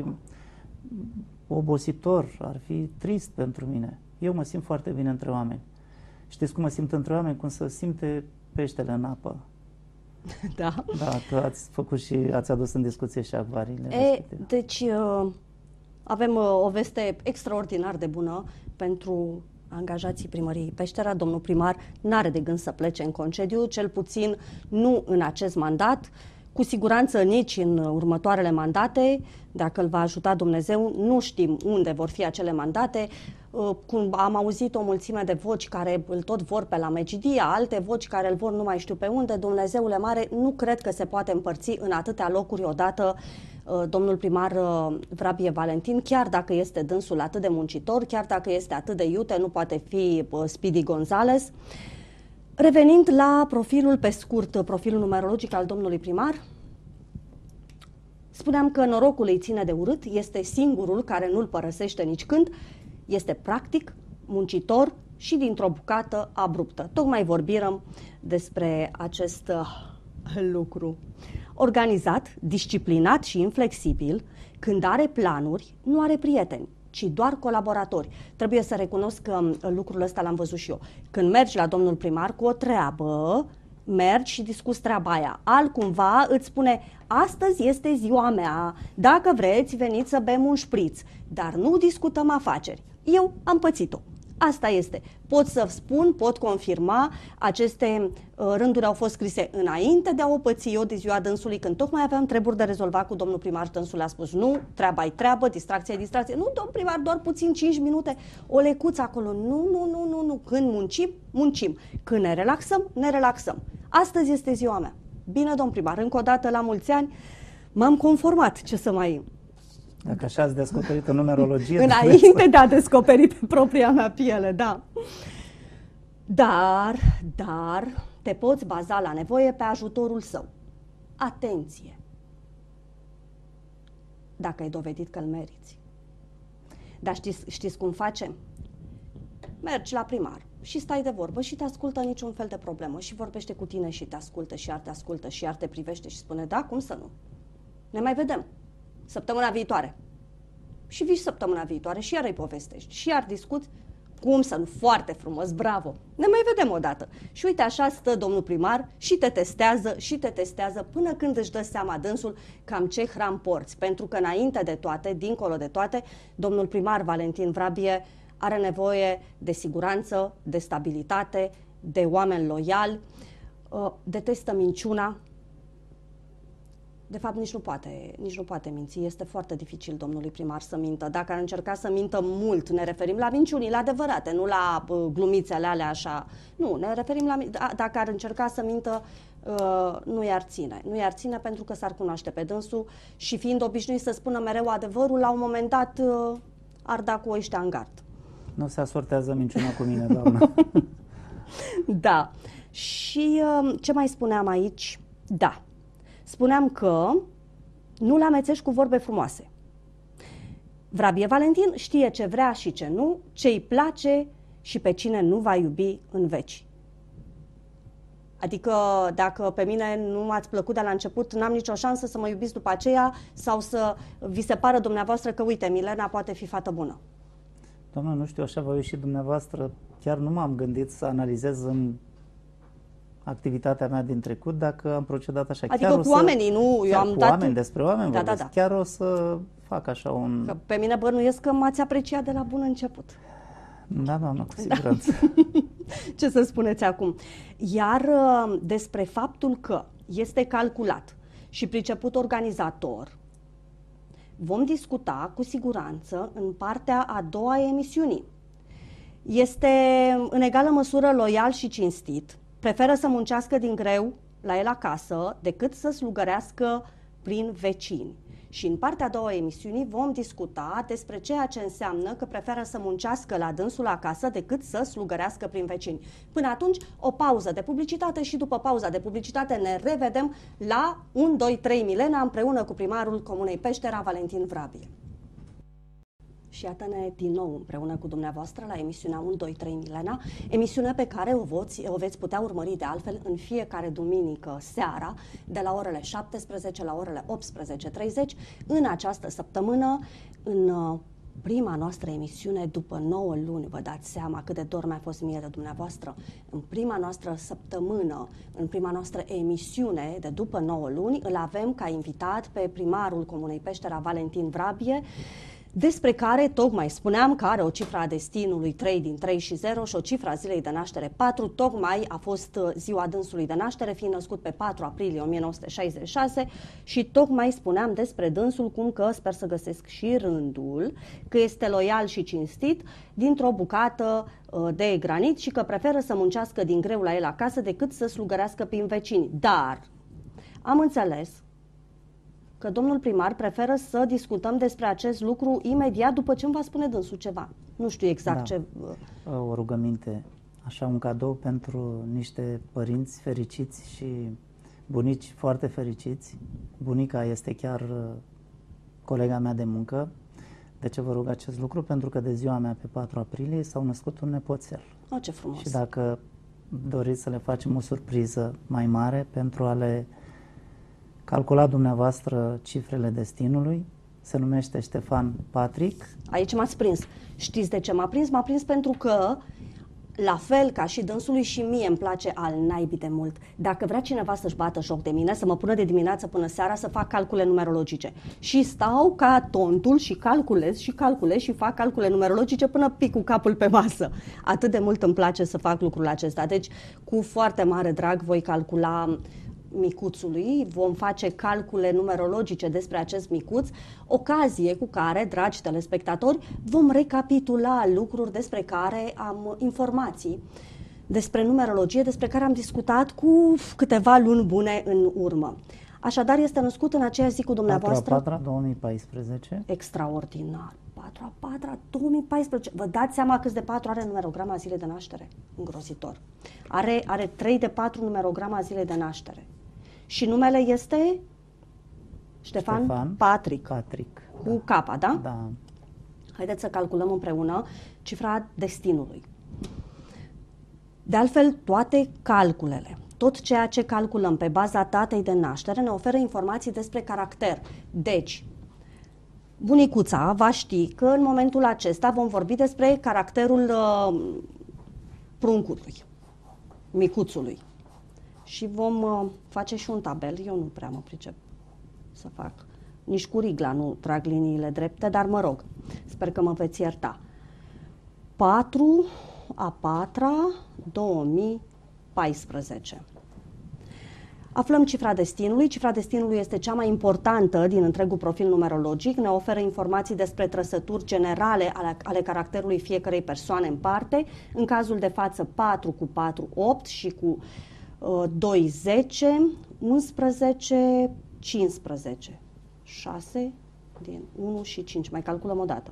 obositor, ar fi trist pentru mine. Eu mă simt foarte bine între oameni. Știți cum mă simt între oameni? Cum să simte peștele în apă. Da. Da, că ați făcut și ați adus în discuție și acvariile e, Deci... Uh... avem uh, o veste extraordinar de bună pentru angajații primăriei Peștera. Domnul primar n-are de gând să plece în concediu, cel puțin nu în acest mandat, cu siguranță nici în următoarele mandate, dacă îl va ajuta Dumnezeu. Nu știm unde vor fi acele mandate. Cum am auzit o mulțime de voci care îl tot vor pe la Megidia, alte voci care îl vor nu mai știu pe unde. Dumnezeule mare, nu cred că se poate împărți în atâtea locuri odată domnul primar Vrabie Valentin, chiar dacă este dânsul atât de muncitor, chiar dacă este atât de iute, nu poate fi Speedy Gonzales. Revenind la profilul pe scurt, profilul numerologic al domnului primar, spuneam că norocul îi ține de urât, este singurul care nu-l părăsește nici când, este practic, muncitor și dintr-o bucată abruptă. Tocmai vorbim despre acest lucru. Organizat, disciplinat și inflexibil, când are planuri, nu are prieteni, ci doar colaboratori. Trebuie să recunosc că lucrul ăsta l-am văzut și eu. Când mergi la domnul primar cu o treabă, mergi și discuți treaba aia. Altcumva îți spune, astăzi este ziua mea, dacă vreți veniți să bem un șpriț, dar nu discutăm afaceri. Eu am pățit-o. Asta este. Pot să spun, pot confirma, aceste uh, rânduri au fost scrise înainte de a o păți eu de ziua dânsului, când tocmai aveam treburi de rezolvat cu domnul primar. Dânsul a spus, nu, treaba-i treabă, distracție-i distracție. Nu, domnul primar, doar puțin cinci minute, o lecuță acolo. Nu, nu, nu, nu, nu. Când muncim, muncim. Când ne relaxăm, ne relaxăm. Astăzi este ziua mea. Bine, domn primar, încă o dată la mulți ani, m-am conformat. Ce să mai... Dacă așa ați descoperit în numerologie... Înainte de a descoperi pe propria mea piele, da. Dar, dar, te poți baza la nevoie pe ajutorul său. Atenție! Dacă ai dovedit că îl meriți. Dar știți, știți cum facem? Mergi la primar și stai de vorbă și te ascultă niciun fel de problemă și vorbește cu tine și te ascultă și iar te ascultă și iar te privește și spune, da, cum să nu? Ne mai vedem săptămâna viitoare. Și vii săptămâna viitoare și iar îi povestești și iar discuți. Cum să nu? Foarte frumos, bravo! Ne mai vedem odată. Și uite, așa stă domnul primar și te testează și te testează până când își dă seama dânsul cam ce hram porți. Pentru că înainte de toate, dincolo de toate, domnul primar Valentin Vrabie are nevoie de siguranță, de stabilitate, de oameni loiali, detestă minciuna. De fapt, nici nu poate, nici nu poate minți. Este foarte dificil domnului primar să mintă. Dacă ar încerca să mintă mult, ne referim la minciunile adevărate, nu la uh, glumițele alea așa. Nu, ne referim la... Dacă ar încerca să mintă, uh, nu i-ar ține. Nu i-ar ține pentru că s-ar cunoaște pe dânsul și fiind obișnuit să spună mereu adevărul, la un moment dat uh, ar da cu ăștia în gard. Nu se asortează minciuna cu mine, doamnă. Da. Și uh, ce mai spuneam aici? Da. Spuneam că nu-l amețești cu vorbe frumoase. Vrabie Valentin știe ce vrea și ce nu, ce îi place și pe cine nu va iubi în veci. Adică dacă pe mine nu m-ați plăcut de la început, n-am nicio șansă să mă iubiți după aceea sau să vi se pară dumneavoastră că, uite, Milena poate fi fată bună. Doamna, nu știu, așa v-a ieșit dumneavoastră. Chiar nu m-am gândit să analizez în activitatea mea din trecut, dacă am procedat așa. Adică chiar cu să, oamenii, nu? Eu am cu dat... oameni, despre oameni da, vorbesc. da, da. Chiar o să fac așa un... Că pe mine bănuiesc că m-ați apreciat de la bun început. Da, doamnă, cu siguranță. Da. Ce să spuneți acum? Iar despre faptul că este calculat și priceput organizator, vom discuta cu siguranță în partea a doua a emisiunii. Este în egală măsură loial și cinstit, preferă să muncească din greu la el acasă decât să slugărească prin vecini. Și în partea a doua a emisiunii vom discuta despre ceea ce înseamnă că preferă să muncească la dânsul acasă decât să slugărească prin vecini. Până atunci, o pauză de publicitate și după pauza de publicitate ne revedem la unu, doi, trei Milena împreună cu primarul Comunei Peștera, Valentin Vrabie. Și iată-ne din nou împreună cu dumneavoastră la emisiunea unu, doi, trei Milena, emisiune pe care o, voți, o veți putea urmări de altfel în fiecare duminică seara, de la orele șaptesprezece la orele optsprezece treizeci, în această săptămână, în prima noastră emisiune după nouă luni. Vă dați seama cât de dor mi-a fost mie de dumneavoastră. În prima noastră săptămână, în prima noastră emisiune de după nouă luni, îl avem ca invitat pe primarul Comunei Peștera, Valentin Vrabie. despre care tocmai spuneam că are o cifra a destinului trei din trei și zero și o cifra zilei de naștere patru, tocmai a fost ziua dânsului de naștere, fiind născut pe patru aprilie o mie nouă sute șaizeci și șase, și tocmai spuneam despre dânsul cum că sper să găsesc și rândul, că este loial și cinstit dintr-o bucată de granit și că preferă să muncească din greu la el acasă decât să slugărească prin vecini. Dar am înțeles că domnul primar preferă să discutăm despre acest lucru imediat după ce îmi va spune dânsul ceva. Nu știu exact da. ce... O rugăminte, așa un cadou pentru niște părinți fericiți și bunici foarte fericiți. Bunica este chiar colega mea de muncă. De ce vă rog acest lucru? Pentru că de ziua mea pe patru aprilie s-au născut un nepoțel. Oh, ce frumos! Și dacă doriți să le facem o surpriză mai mare pentru a le calcula dumneavoastră cifrele destinului, se numește Ștefan Patrick. Aici m-ați prins. Știți de ce m-a prins? M-a prins pentru că, la fel ca și dânsului, și mie îmi place al naibii de mult. Dacă vrea cineva să-și bată joc de mine, să mă pună de dimineață până seara să fac calcule numerologice. Și stau ca tontul și calculez și calculez și fac calcule numerologice până pic cu capul pe masă. Atât de mult îmi place să fac lucrul acesta. Deci, cu foarte mare drag voi calcula micuțului, vom face calcule numerologice despre acest micuț, ocazie cu care, dragi telespectatori, vom recapitula lucruri despre care am informații, despre numerologie, despre care am discutat cu câteva luni bune în urmă. Așadar, este născut în aceeași zi cu dumneavoastră. patru a patra două mii paisprezece. Extraordinar. patru a patra două mii paisprezece. Vă dați seama câți de patru are numerograma zilei de naștere? Îngrozitor. Are, are trei de patru numerograma zilei de naștere. Și numele este Ștefan, Ștefan Patrick. Patrick. Cu da. K, da? Da. Haideți să calculăm împreună cifra destinului. De altfel, toate calculele, tot ceea ce calculăm pe baza datei de naștere ne oferă informații despre caracter. Deci, bunicuța va ști că în momentul acesta vom vorbi despre caracterul uh, pruncului, micuțului. Și vom uh, face și un tabel. Eu nu prea mă pricep să fac. Nici cu rigla nu trag liniile drepte, dar mă rog, sper că mă veți ierta. patru a patra două mii paisprezece. Aflăm cifra destinului. Cifra destinului este cea mai importantă din întregul profil numerologic. Ne oferă informații despre trăsături generale ale, ale caracterului fiecărei persoane în parte. În cazul de față patru cu patru, opt și cu uh, doi, zece, unsprezece, cincisprezece. șase din unu și cinci. Mai calculăm o dată.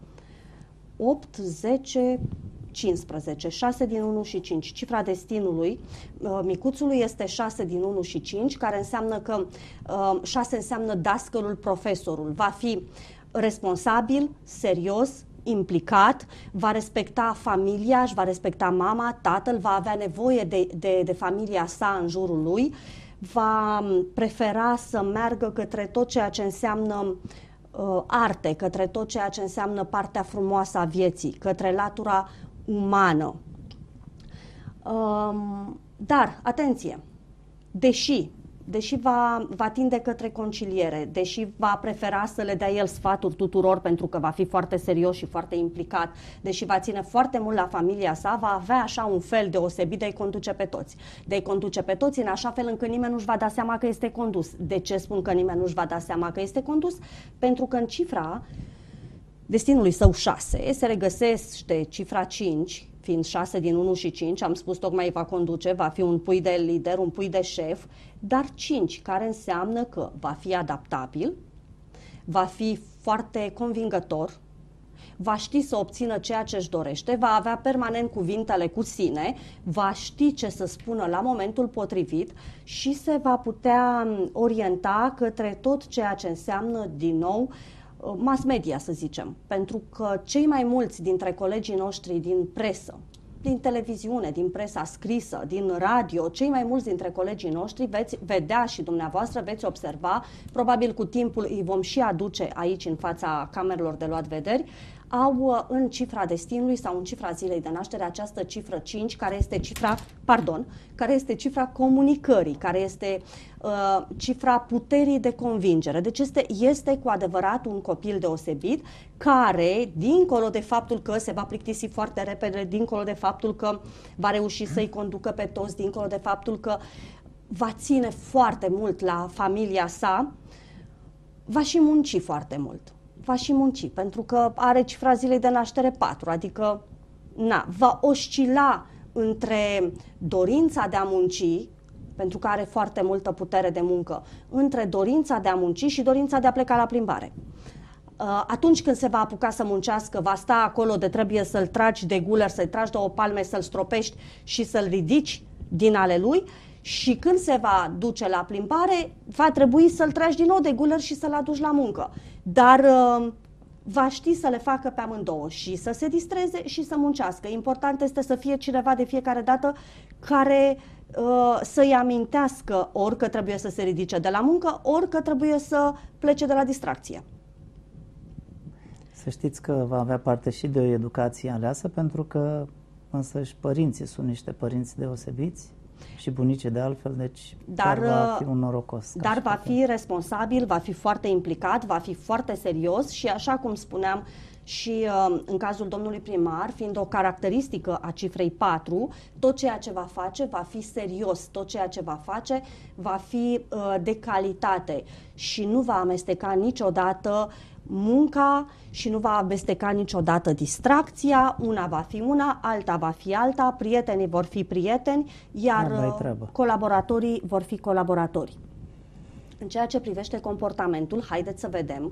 opt, zece, cincisprezece. șase din unu și cinci. Cifra destinului uh, micuțului este șase din unu și cinci, care înseamnă că uh, șase înseamnă dascălul, profesorul. Va fi responsabil, serios, implicat, va respecta familia, își va respecta mama, tatăl, va avea nevoie de, de, de familia sa în jurul lui, va prefera să meargă către tot ceea ce înseamnă uh, arte, către tot ceea ce înseamnă partea frumoasă a vieții, către latura umană. Um, dar, atenție, deși, deși va, va tinde către conciliere, deși va prefera să le dea el sfaturi tuturor pentru că va fi foarte serios și foarte implicat, deși va ține foarte mult la familia sa, va avea așa un fel deosebit de a-i conduce pe toți. De a-i conduce pe toți în așa fel încât nimeni nu-și va da seama că este condus. De ce spun că nimeni nu-și va da seama că este condus? Pentru că în cifra destinului său șase se regăsește cifra cinci, fiind șase din unu și cinci, am spus tocmai va conduce, va fi un pui de lider, un pui de șef, dar cinci, care înseamnă că va fi adaptabil, va fi foarte convingător, va ști să obțină ceea ce își dorește, va avea permanent cuvintele cu sine, va ști ce să spună la momentul potrivit și se va putea orienta către tot ceea ce înseamnă, din nou, mass media, să zicem, pentru că cei mai mulți dintre colegii noștri din presă, din televiziune, din presa scrisă, din radio, cei mai mulți dintre colegii noștri veți vedea și dumneavoastră veți observa, probabil cu timpul îi vom și aduce aici în fața camerelor de luat vederi, au în cifra destinului sau în cifra zilei de naștere această cifră cinci, care este cifra, pardon, care este cifra comunicării, care este uh, cifra puterii de convingere. Deci este, este cu adevărat un copil deosebit care, dincolo de faptul că se va plictisi foarte repede, dincolo de faptul că va reuși să-i conducă pe toți, dincolo de faptul că va ține foarte mult la familia sa, va și munci foarte mult. Va și munci, pentru că are cifra zilei de naștere patru, adică na, va oscila între dorința de a munci, pentru că are foarte multă putere de muncă, între dorința de a munci și dorința de a pleca la plimbare. Atunci când se va apuca să muncească, va sta acolo de trebuie să-l tragi de guler, să-i tragi de o palme, să-l stropești și să-l ridici din ale lui, și când se va duce la plimbare, va trebui să-l tragi din nou de guler și să-l aduci la muncă. Dar uh, va ști să le facă pe amândouă, și să se distreze și să muncească. Important este să fie cineva de fiecare dată care uh, să-i amintească ori că trebuie să se ridice de la muncă, ori că trebuie să plece de la distracție. Să știți că va avea parte și de o educație aleasă, pentru că însăși părinții sunt niște părinți deosebiți și bunicii de altfel, deci dar va fi un norocos. Dar va fi responsabil, va fi foarte implicat, va fi foarte serios și, așa cum spuneam și uh, în cazul domnului primar, fiind o caracteristică a cifrei patru, tot ceea ce va face va fi serios, tot ceea ce va face va fi uh, de calitate și nu va amesteca niciodată munca și nu va amesteca niciodată distracția. Una va fi una, alta va fi alta, prietenii vor fi prieteni, iar colaboratorii vor fi colaboratori. În ceea ce privește comportamentul, haideți să vedem,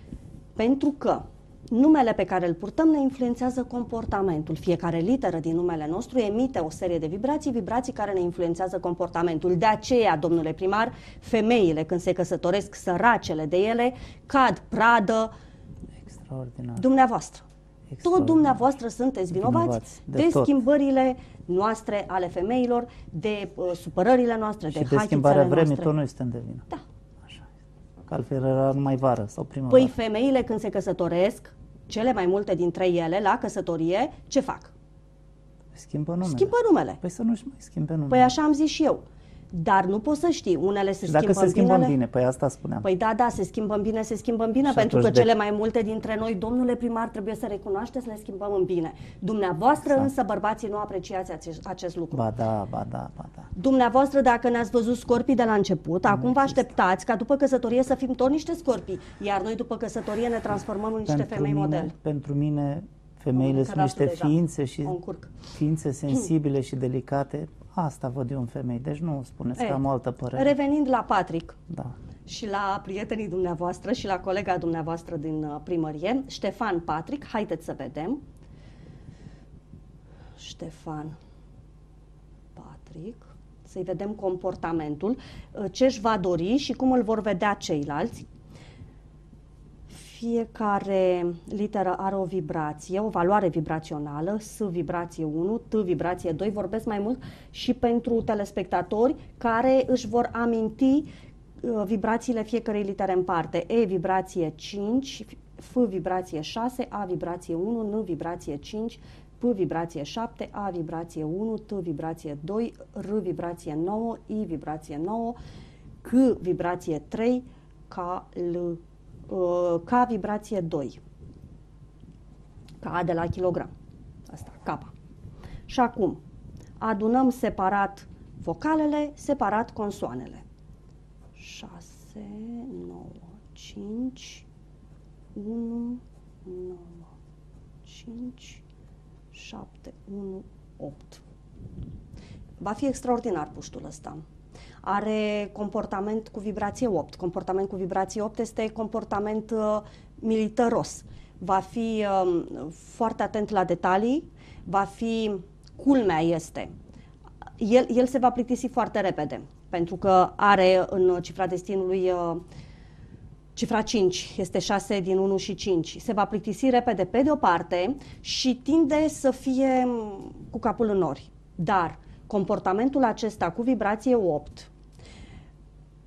pentru că numele pe care îl purtăm ne influențează comportamentul. Fiecare literă din numele nostru emite o serie de vibrații, vibrații care ne influențează comportamentul. De aceea, domnule primar, femeile când se căsătoresc, săracele de ele, cad pradă Extraordinar. dumneavoastră. Extraordinar. Tot dumneavoastră sunteți vinovați, vinovați de, de schimbările noastre ale femeilor, de uh, supărările noastre, și de, de schimbarea vremii, noastre. tot noi suntem de vină. Da. Așa. Că altfel era numai vară sau primăvară. Păi femeile când se căsătoresc, cele mai multe dintre ele, la căsătorie, ce fac? Schimbă numele. Schimbă numele. Păi să nu-și mai schimbe numele. Păi așa am zis și eu. Dar nu poți să știi, unele se și dacă schimbă se schimbă în bine, păi asta spuneam. Păi da, da, se schimbă în bine, se schimbă în bine, și pentru că de... cele mai multe dintre noi, domnule primar, trebuie să recunoașteți, le schimbăm în bine. Dumneavoastră exact. Însă, bărbații, nu apreciați acest, acest lucru. Ba da, ba da, ba da. Dumneavoastră, dacă ne-ați văzut scorpii de la început, nu acum vă așteptați ca după căsătorie să fim tot niște scorpii, iar noi după căsătorie ne transformăm în niște pentru femei mine, model. Pentru mine, femeile sunt niște deja. ființe și ființe sensibile și delicate. Asta văd eu în femei, deci nu spuneți Ei, că am o altă părere. Revenind la Patrick da. și la prietenii dumneavoastră și la colega dumneavoastră din primărie, Ștefan Patrick, haideți să vedem. Ștefan Patrick, să-i vedem comportamentul, ce își va dori și cum îl vor vedea ceilalți. Fiecare literă are o vibrație, o valoare vibrațională, S vibrație unu, T vibrație doi, vorbesc mai mult și pentru telespectatori care își vor aminti uh, vibrațiile fiecărei litere în parte. E vibrație cinci, F vibrație șase, A vibrație unu, N vibrație cinci, P vibrație șapte, A vibrație unu, T vibrație doi, R vibrație nouă, I vibrație nouă, C vibrație trei, K, L K vibrație doi. K de la kilogram. Asta, K. Și acum adunăm separat vocalele, separat consoanele. șase, nouă, cinci, unu, nouă, cinci, șapte, unu, opt. Va fi extraordinar puștul ăsta. Are comportament cu vibrație opt. Comportament cu vibrație opt este comportament uh, militaros. Va fi uh, foarte atent la detalii, va fi, culmea este, el, el se va plictisi foarte repede, pentru că are în cifra destinului uh, cifra cinci, este șase din unu și cinci. Se va plictisi repede pe de o parte și tinde să fie cu capul în nori. Dar comportamentul acesta cu vibrație opt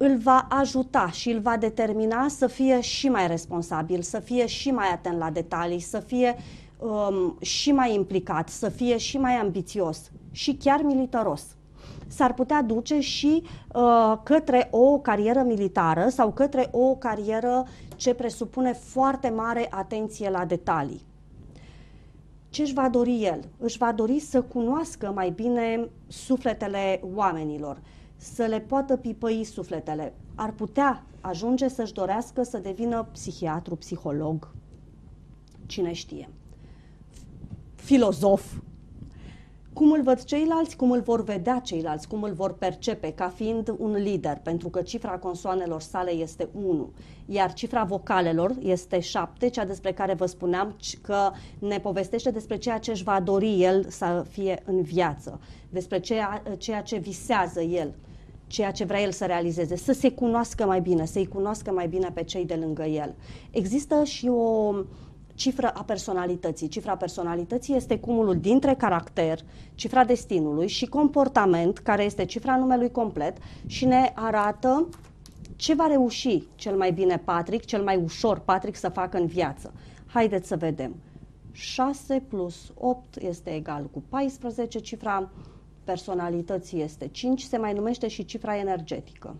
îl va ajuta și îl va determina să fie și mai responsabil, să fie și mai atent la detalii, să fie um, și mai implicat, să fie și mai ambițios și chiar militaros. S-ar putea duce și uh, către o carieră militară sau către o carieră ce presupune foarte mare atenție la detalii. Ce își va dori el? Își va dori să cunoască mai bine sufletele oamenilor, să le poată pipăi sufletele. Ar putea ajunge să-și dorească să devină psihiatru, psiholog, cine știe, filozof. Cum îl văd ceilalți, cum îl vor vedea ceilalți, cum îl vor percepe ca fiind un lider, pentru că cifra consoanelor sale este unu, iar cifra vocalelor este șapte, cea despre care vă spuneam că ne povestește despre ceea ce își va dori el să fie în viață, despre ceea, ceea ce visează el, ceea ce vrea el să realizeze, să se cunoască mai bine, să-i cunoască mai bine pe cei de lângă el. Există și o cifră a personalității. Cifra personalității este cumulul dintre caracter, cifra destinului și comportament, care este cifra numelui complet și ne arată ce va reuși cel mai bine Patrick, cel mai ușor Patrick să facă în viață. Haideți să vedem. șase plus opt este egal cu paisprezece, cifra personalității este cinci, se mai numește și cifra energetică.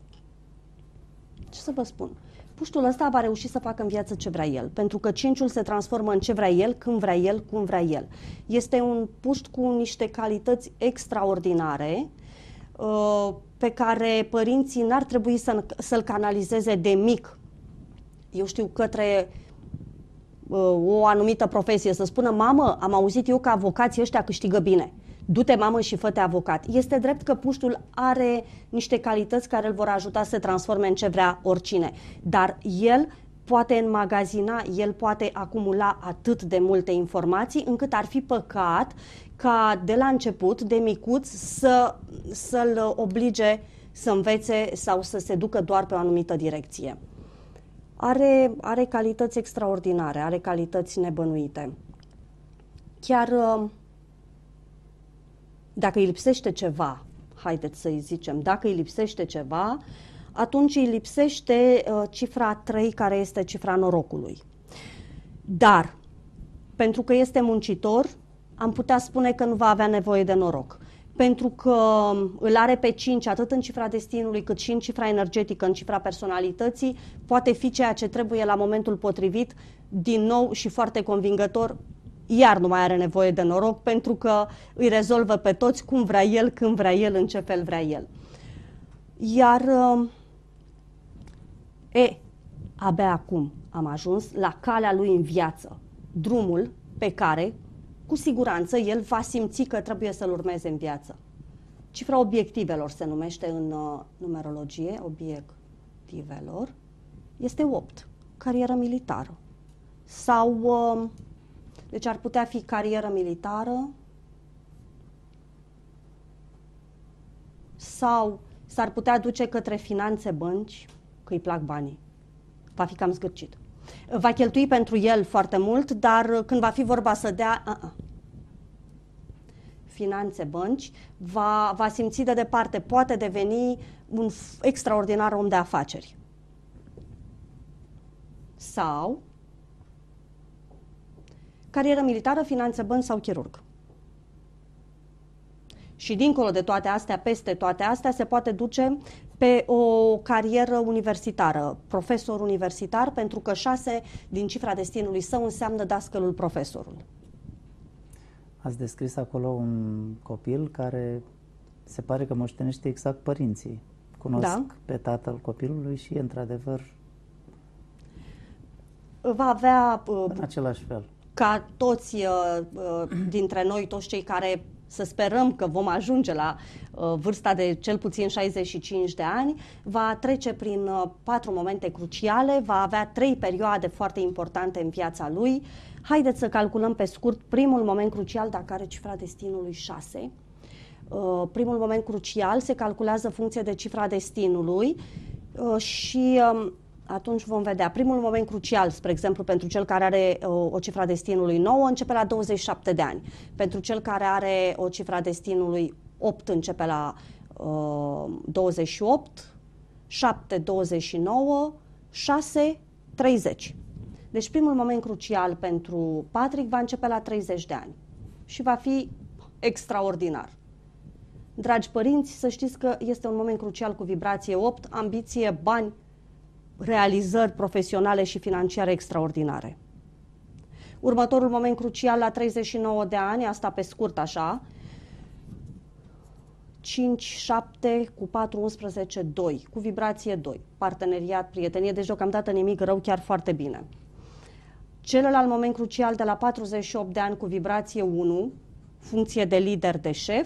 Ce să vă spun? Puștul ăsta va reuși să facă în viață ce vrea el, pentru că cinciul se transformă în ce vrea el, când vrea el, cum vrea el. Este un puști cu niște calități extraordinare pe care părinții n-ar trebui să, să-l canalizeze de mic, eu știu, către o anumită profesie, să spună: mamă, am auzit eu că avocații ăștia câștigă bine. Du-te, mamă, și fă-te avocat. Este drept că puștul are niște calități care îl vor ajuta să se transforme în ce vrea oricine, dar el poate înmagazina, el poate acumula atât de multe informații încât ar fi păcat ca de la început, de micuț, să, să-l oblige să învețe sau să se ducă doar pe o anumită direcție. Are, are calități extraordinare, are calități nebănuite. Chiar dacă îi lipsește ceva, haideți să-i zicem, dacă îi lipsește ceva, atunci îi lipsește uh, cifra trei, care este cifra norocului. Dar, pentru că este muncitor, am putea spune că nu va avea nevoie de noroc. Pentru că îl are pe cinci, atât în cifra destinului, cât și în cifra energetică, în cifra personalității, poate fi ceea ce trebuie la momentul potrivit, din nou și foarte convingător, iar nu mai are nevoie de noroc, pentru că îi rezolvă pe toți cum vrea el, când vrea el, în ce fel vrea el. Iar, e, abia acum am ajuns la calea lui în viață, drumul pe care, cu siguranță, el va simți că trebuie să-l urmeze în viață. Cifra obiectivelor se numește în uh, numerologie, obiectivelor, este opt, carieră militară. Sau, uh, deci ar putea fi carieră militară, sau s-ar putea duce către finanțe, bănci, că îi plac banii. Va fi cam zgârcit. Va cheltui pentru el foarte mult, dar când va fi vorba să dea, uh-uh. finanțe, bănci, va, va simți de departe, poate deveni un extraordinar om de afaceri. Sau carieră militară, finanțe, bănci sau chirurg. Și dincolo de toate astea, peste toate astea, se poate duce pe o carieră universitară, profesor universitar, pentru că șase din cifra destinului său înseamnă dascălul, profesorul. Ați descris acolo un copil care se pare că moștenește exact părinții. Cunosc da. pe tatăl copilului și, într-adevăr, va avea, în același fel, ca toți dintre noi, toți cei care să sperăm că vom ajunge la uh, vârsta de cel puțin șaizeci și cinci de ani, va trece prin uh, patru momente cruciale, va avea trei perioade foarte importante în viața lui. Haideți să calculăm pe scurt primul moment crucial, dacă are cifra destinului șase. Uh, primul moment crucial se calculează funcție de cifra destinului uh, și uh, atunci vom vedea. Primul moment crucial, spre exemplu, pentru cel care are o, o cifra destinului nouă, începe la douăzeci și șapte de ani. Pentru cel care are o cifra destinului opt, începe la uh, douăzeci și opt șapte douăzeci și nouă, șase treizeci. Deci primul moment crucial pentru Patrick va începe la treizeci de ani și va fi extraordinar. Dragi părinți, să știți că este un moment crucial cu vibrație opt, ambiție, bani, realizări profesionale și financiare extraordinare. Următorul moment crucial la treizeci și nouă de ani, asta pe scurt așa, cinci, șapte, cu patru, unsprezece, doi, cu vibrație doi, parteneriat, prietenie, deci deocamdată nimic rău, chiar foarte bine. Celălalt moment crucial de la patruzeci și opt de ani cu vibrație unu, funcție de lider, de șef,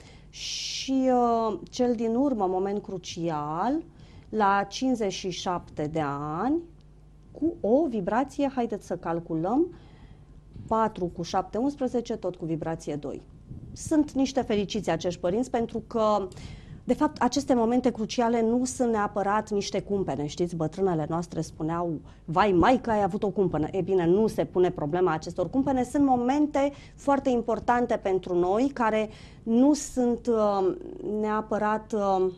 și uh, cel din urmă moment crucial la cincizeci și șapte de ani cu o vibrație, haideți să calculăm, patru cu șapte, unsprezece, tot cu vibrație doi. Sunt niște fericiți acești părinți pentru că, de fapt, aceste momente cruciale nu sunt neapărat niște cumpene. Știți, bătrânele noastre spuneau, vai, maică, ai avut o cumpănă. E bine, nu se pune problema acestor cumpene. Sunt momente foarte importante pentru noi, care nu sunt uh, neapărat uh,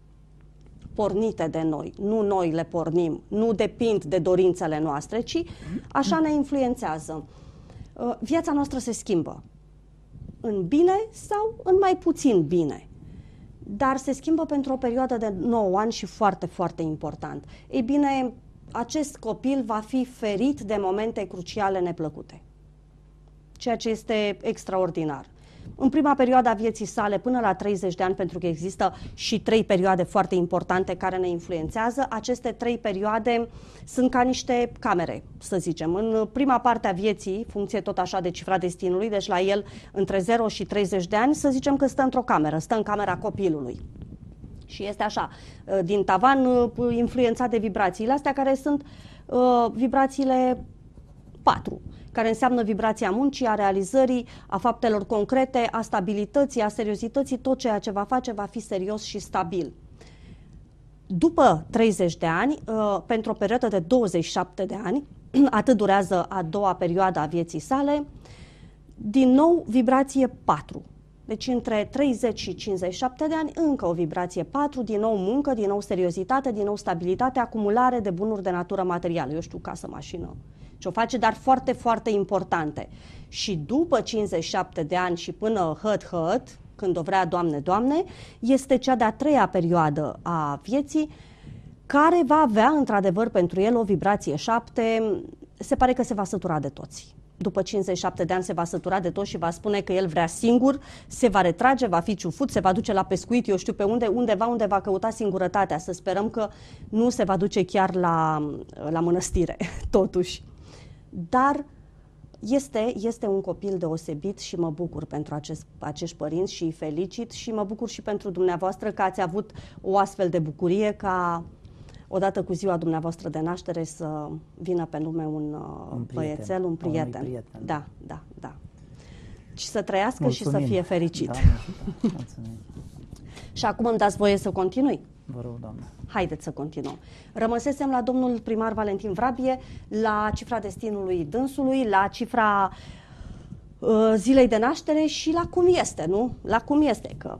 pornite de noi. Nu noi le pornim, nu depind de dorințele noastre, ci așa ne influențează. Uh, viața noastră se schimbă. În bine sau în mai puțin bine. Dar se schimbă pentru o perioadă de nouă ani și foarte, foarte important. Ei bine, acest copil va fi ferit de momente cruciale neplăcute. Ceea ce este extraordinar. În prima perioadă a vieții sale, până la treizeci de ani, pentru că există și trei perioade foarte importante care ne influențează, aceste trei perioade sunt ca niște camere, să zicem. În prima parte a vieții, funcție tot așa de cifra destinului, deci la el între zero și treizeci de ani, să zicem că stă într-o cameră, stă în camera copilului. Și este așa, din tavan, influențat de vibrațiile astea, care sunt uh, vibrațiile patru, care înseamnă vibrația muncii, a realizării, a faptelor concrete, a stabilității, a seriozității. Tot ceea ce va face va fi serios și stabil. După treizeci de ani, pentru o perioadă de douăzeci și șapte de ani, atât durează a doua perioadă a vieții sale, din nou vibrație patru. Deci între treizeci și cincizeci și șapte de ani, încă o vibrație patru, din nou muncă, din nou seriozitate, din nou stabilitate, acumulare de bunuri de natură materială. Eu știu, casă, mașină. Și o face, dar foarte, foarte importante. Și după cincizeci și șapte de ani și până hăt-hăt, când o vrea Doamne, Doamne, este cea de-a treia perioadă a vieții, care va avea, într-adevăr, pentru el o vibrație șapte. Se pare că se va sătura de toți. După cincizeci și șapte de ani se va sătura de toți și va spune că el vrea singur, se va retrage, va fi ciufut, se va duce la pescuit, eu știu pe unde, undeva unde va căuta singurătatea. Să sperăm că nu se va duce chiar la, la mănăstire, totuși. Dar este, este un copil deosebit și mă bucur pentru acest, acești părinți și îi felicit și mă bucur și pentru dumneavoastră că ați avut o astfel de bucurie ca odată cu ziua dumneavoastră de naștere să vină pe lume un, un băiețel, un prieten. prieten. Da, da, da. Și să trăiască Mulțumim. Și să fie fericit. Da, mulțumim. Și acum îmi dați voie să continui? Vă rog, doamnă. Haideți să continuăm. Rămăsesem la domnul primar Valentin Vrabie, la cifra destinului dânsului, la cifra uh, zilei de naștere și la cum este, nu? La cum este, că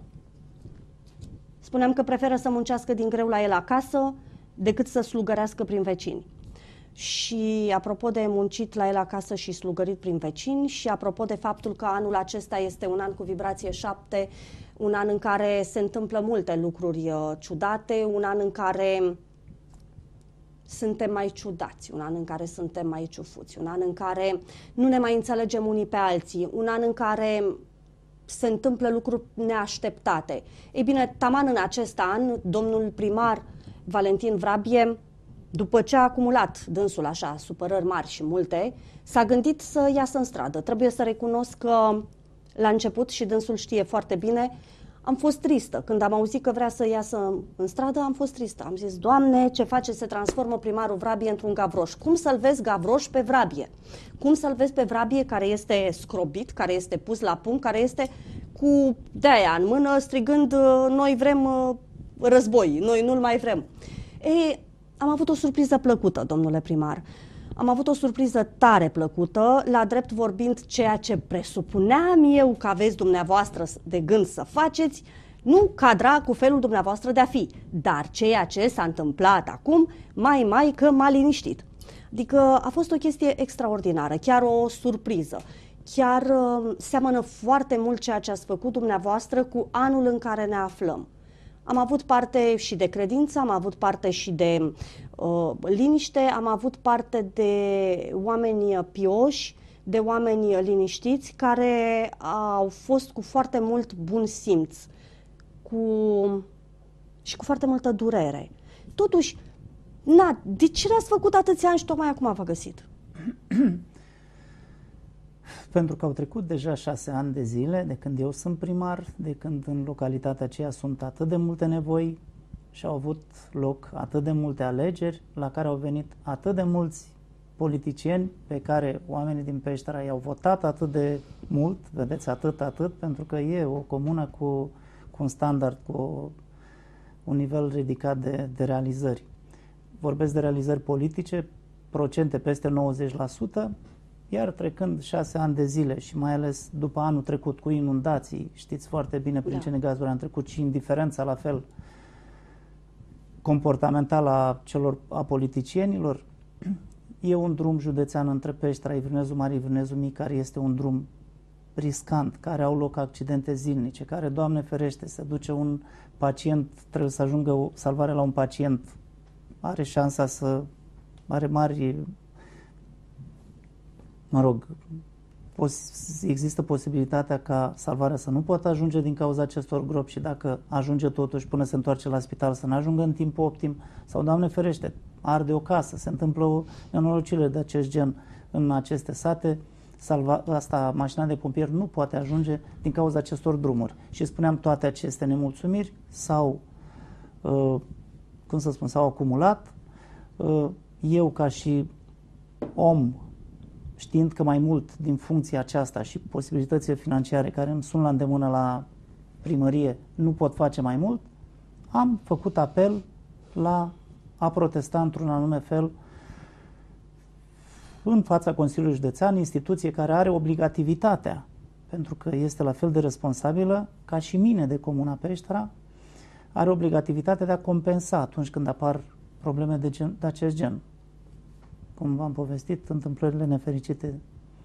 spuneam că preferă să muncească din greu la el acasă decât să slugărească prin vecini. Și apropo de muncit la el acasă și slugărit prin vecini și apropo de faptul că anul acesta este un an cu vibrație șapte, un an în care se întâmplă multe lucruri uh, ciudate, un an în care suntem mai ciudați, un an în care suntem mai ciufuți, un an în care nu ne mai înțelegem unii pe alții, un an în care se întâmplă lucruri neașteptate. Ei bine, taman în acest an, domnul primar Valentin Vrabie, după ce a acumulat dânsul așa supărări mari și multe, s-a gândit să iasă în stradă. Trebuie să recunosc că la început, și dânsul știe foarte bine, am fost tristă. Când am auzit că vrea să iasă în stradă, am fost tristă. Am zis, Doamne, ce face? Se transformă primarul Vrabie într-un gavroș. Cum să-l vezi gavroș pe Vrabie? Cum să-l vezi pe Vrabie care este scrobit, care este pus la punct, care este cu de-aia în mână, strigând, noi vrem război, noi nu-l mai vrem. Ei, am avut o surpriză plăcută, domnule primar. Am avut o surpriză tare plăcută, la drept vorbind, ceea ce presupuneam eu că aveți dumneavoastră de gând să faceți, Nu cadra cu felul dumneavoastră de a fi, dar ceea ce s-a întâmplat acum, mai mai că m-a liniștit. Adică a fost o chestie extraordinară, chiar o surpriză. Chiar uh, seamănă foarte mult ceea ce ați făcut dumneavoastră cu anul în care ne aflăm. Am avut parte și de credință, am avut parte și de uh, liniște, am avut parte de oameni pioși, de oameni liniștiți, care au fost cu foarte mult bun simț cu... și cu foarte multă durere. Totuși, na, de ce l-ați făcut atâția ani și tocmai acum v-a găsit? Pentru că au trecut deja șase ani de zile de când eu sunt primar, de când în localitatea aceea sunt atât de multe nevoi și au avut loc atât de multe alegeri la care au venit atât de mulți politicieni pe care oamenii din Peștera i-au votat atât de mult, vedeți, atât, atât, pentru că e o comună cu, cu un standard, cu un nivel ridicat de, de realizări. Vorbesc de realizări politice, procente peste nouăzeci la sută, iar trecând șase ani de zile și mai ales după anul trecut cu inundații, știți foarte bine prin ce negazuri am trecut și indiferența la fel comportamentală a celor a politicienilor, e un drum județean între Peștera, Ivirnezu Mare, Ivirnezu Mic, care este un drum riscant, care au loc accidente zilnice, care, Doamne ferește, se duce un pacient, trebuie să ajungă o salvare la un pacient, are șansa să, are mari, mă rog, pos, există posibilitatea ca salvarea să nu poată ajunge din cauza acestor gropi și dacă ajunge totuși până se întoarce la spital să nu ajungă în timp optim sau, Doamne ferește, arde o casă, se întâmplă o nenorocire de acest gen în aceste sate, salva, asta, mașina de pompieri nu poate ajunge din cauza acestor drumuri. Și spuneam, toate aceste nemulțumiri s-au, uh, cum să spun, s-au acumulat. Uh, eu ca și om, știind că mai mult din funcția aceasta și posibilitățile financiare care îmi sunt la îndemână la primărie nu pot face mai mult, am făcut apel la a protesta într-un anume fel în fața Consiliului Județean, instituție care are obligativitatea, pentru că este la fel de responsabilă ca și mine de Comuna Peștera, are obligativitatea de a compensa atunci când apar probleme de, gen, de acest gen. Cum v-am povestit, întâmplările nefericite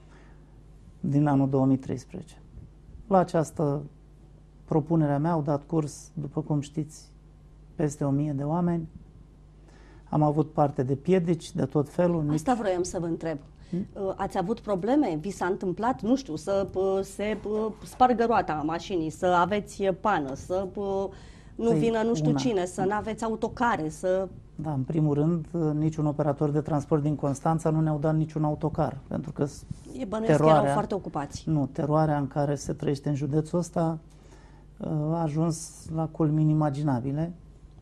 din anul două mii treisprezece. La această propunere a mea au dat curs, după cum știți, peste o mie de oameni. Am avut parte de piedici de tot felul. Asta vroiam să vă întreb. Hmm? Ați avut probleme? Vi s-a întâmplat, nu știu, să se spargă roata mașinii, să aveți pană, să nu păi vină nu știu una. cine, să nu aveți autocare, să... Da, în primul rând, niciun operator de transport din Constanța nu ne-au dat niciun autocar, pentru că e bănuiesc că erau foarte ocupați. Nu, teroarea în care se trăiește în județul ăsta a ajuns la culmi inimaginabile.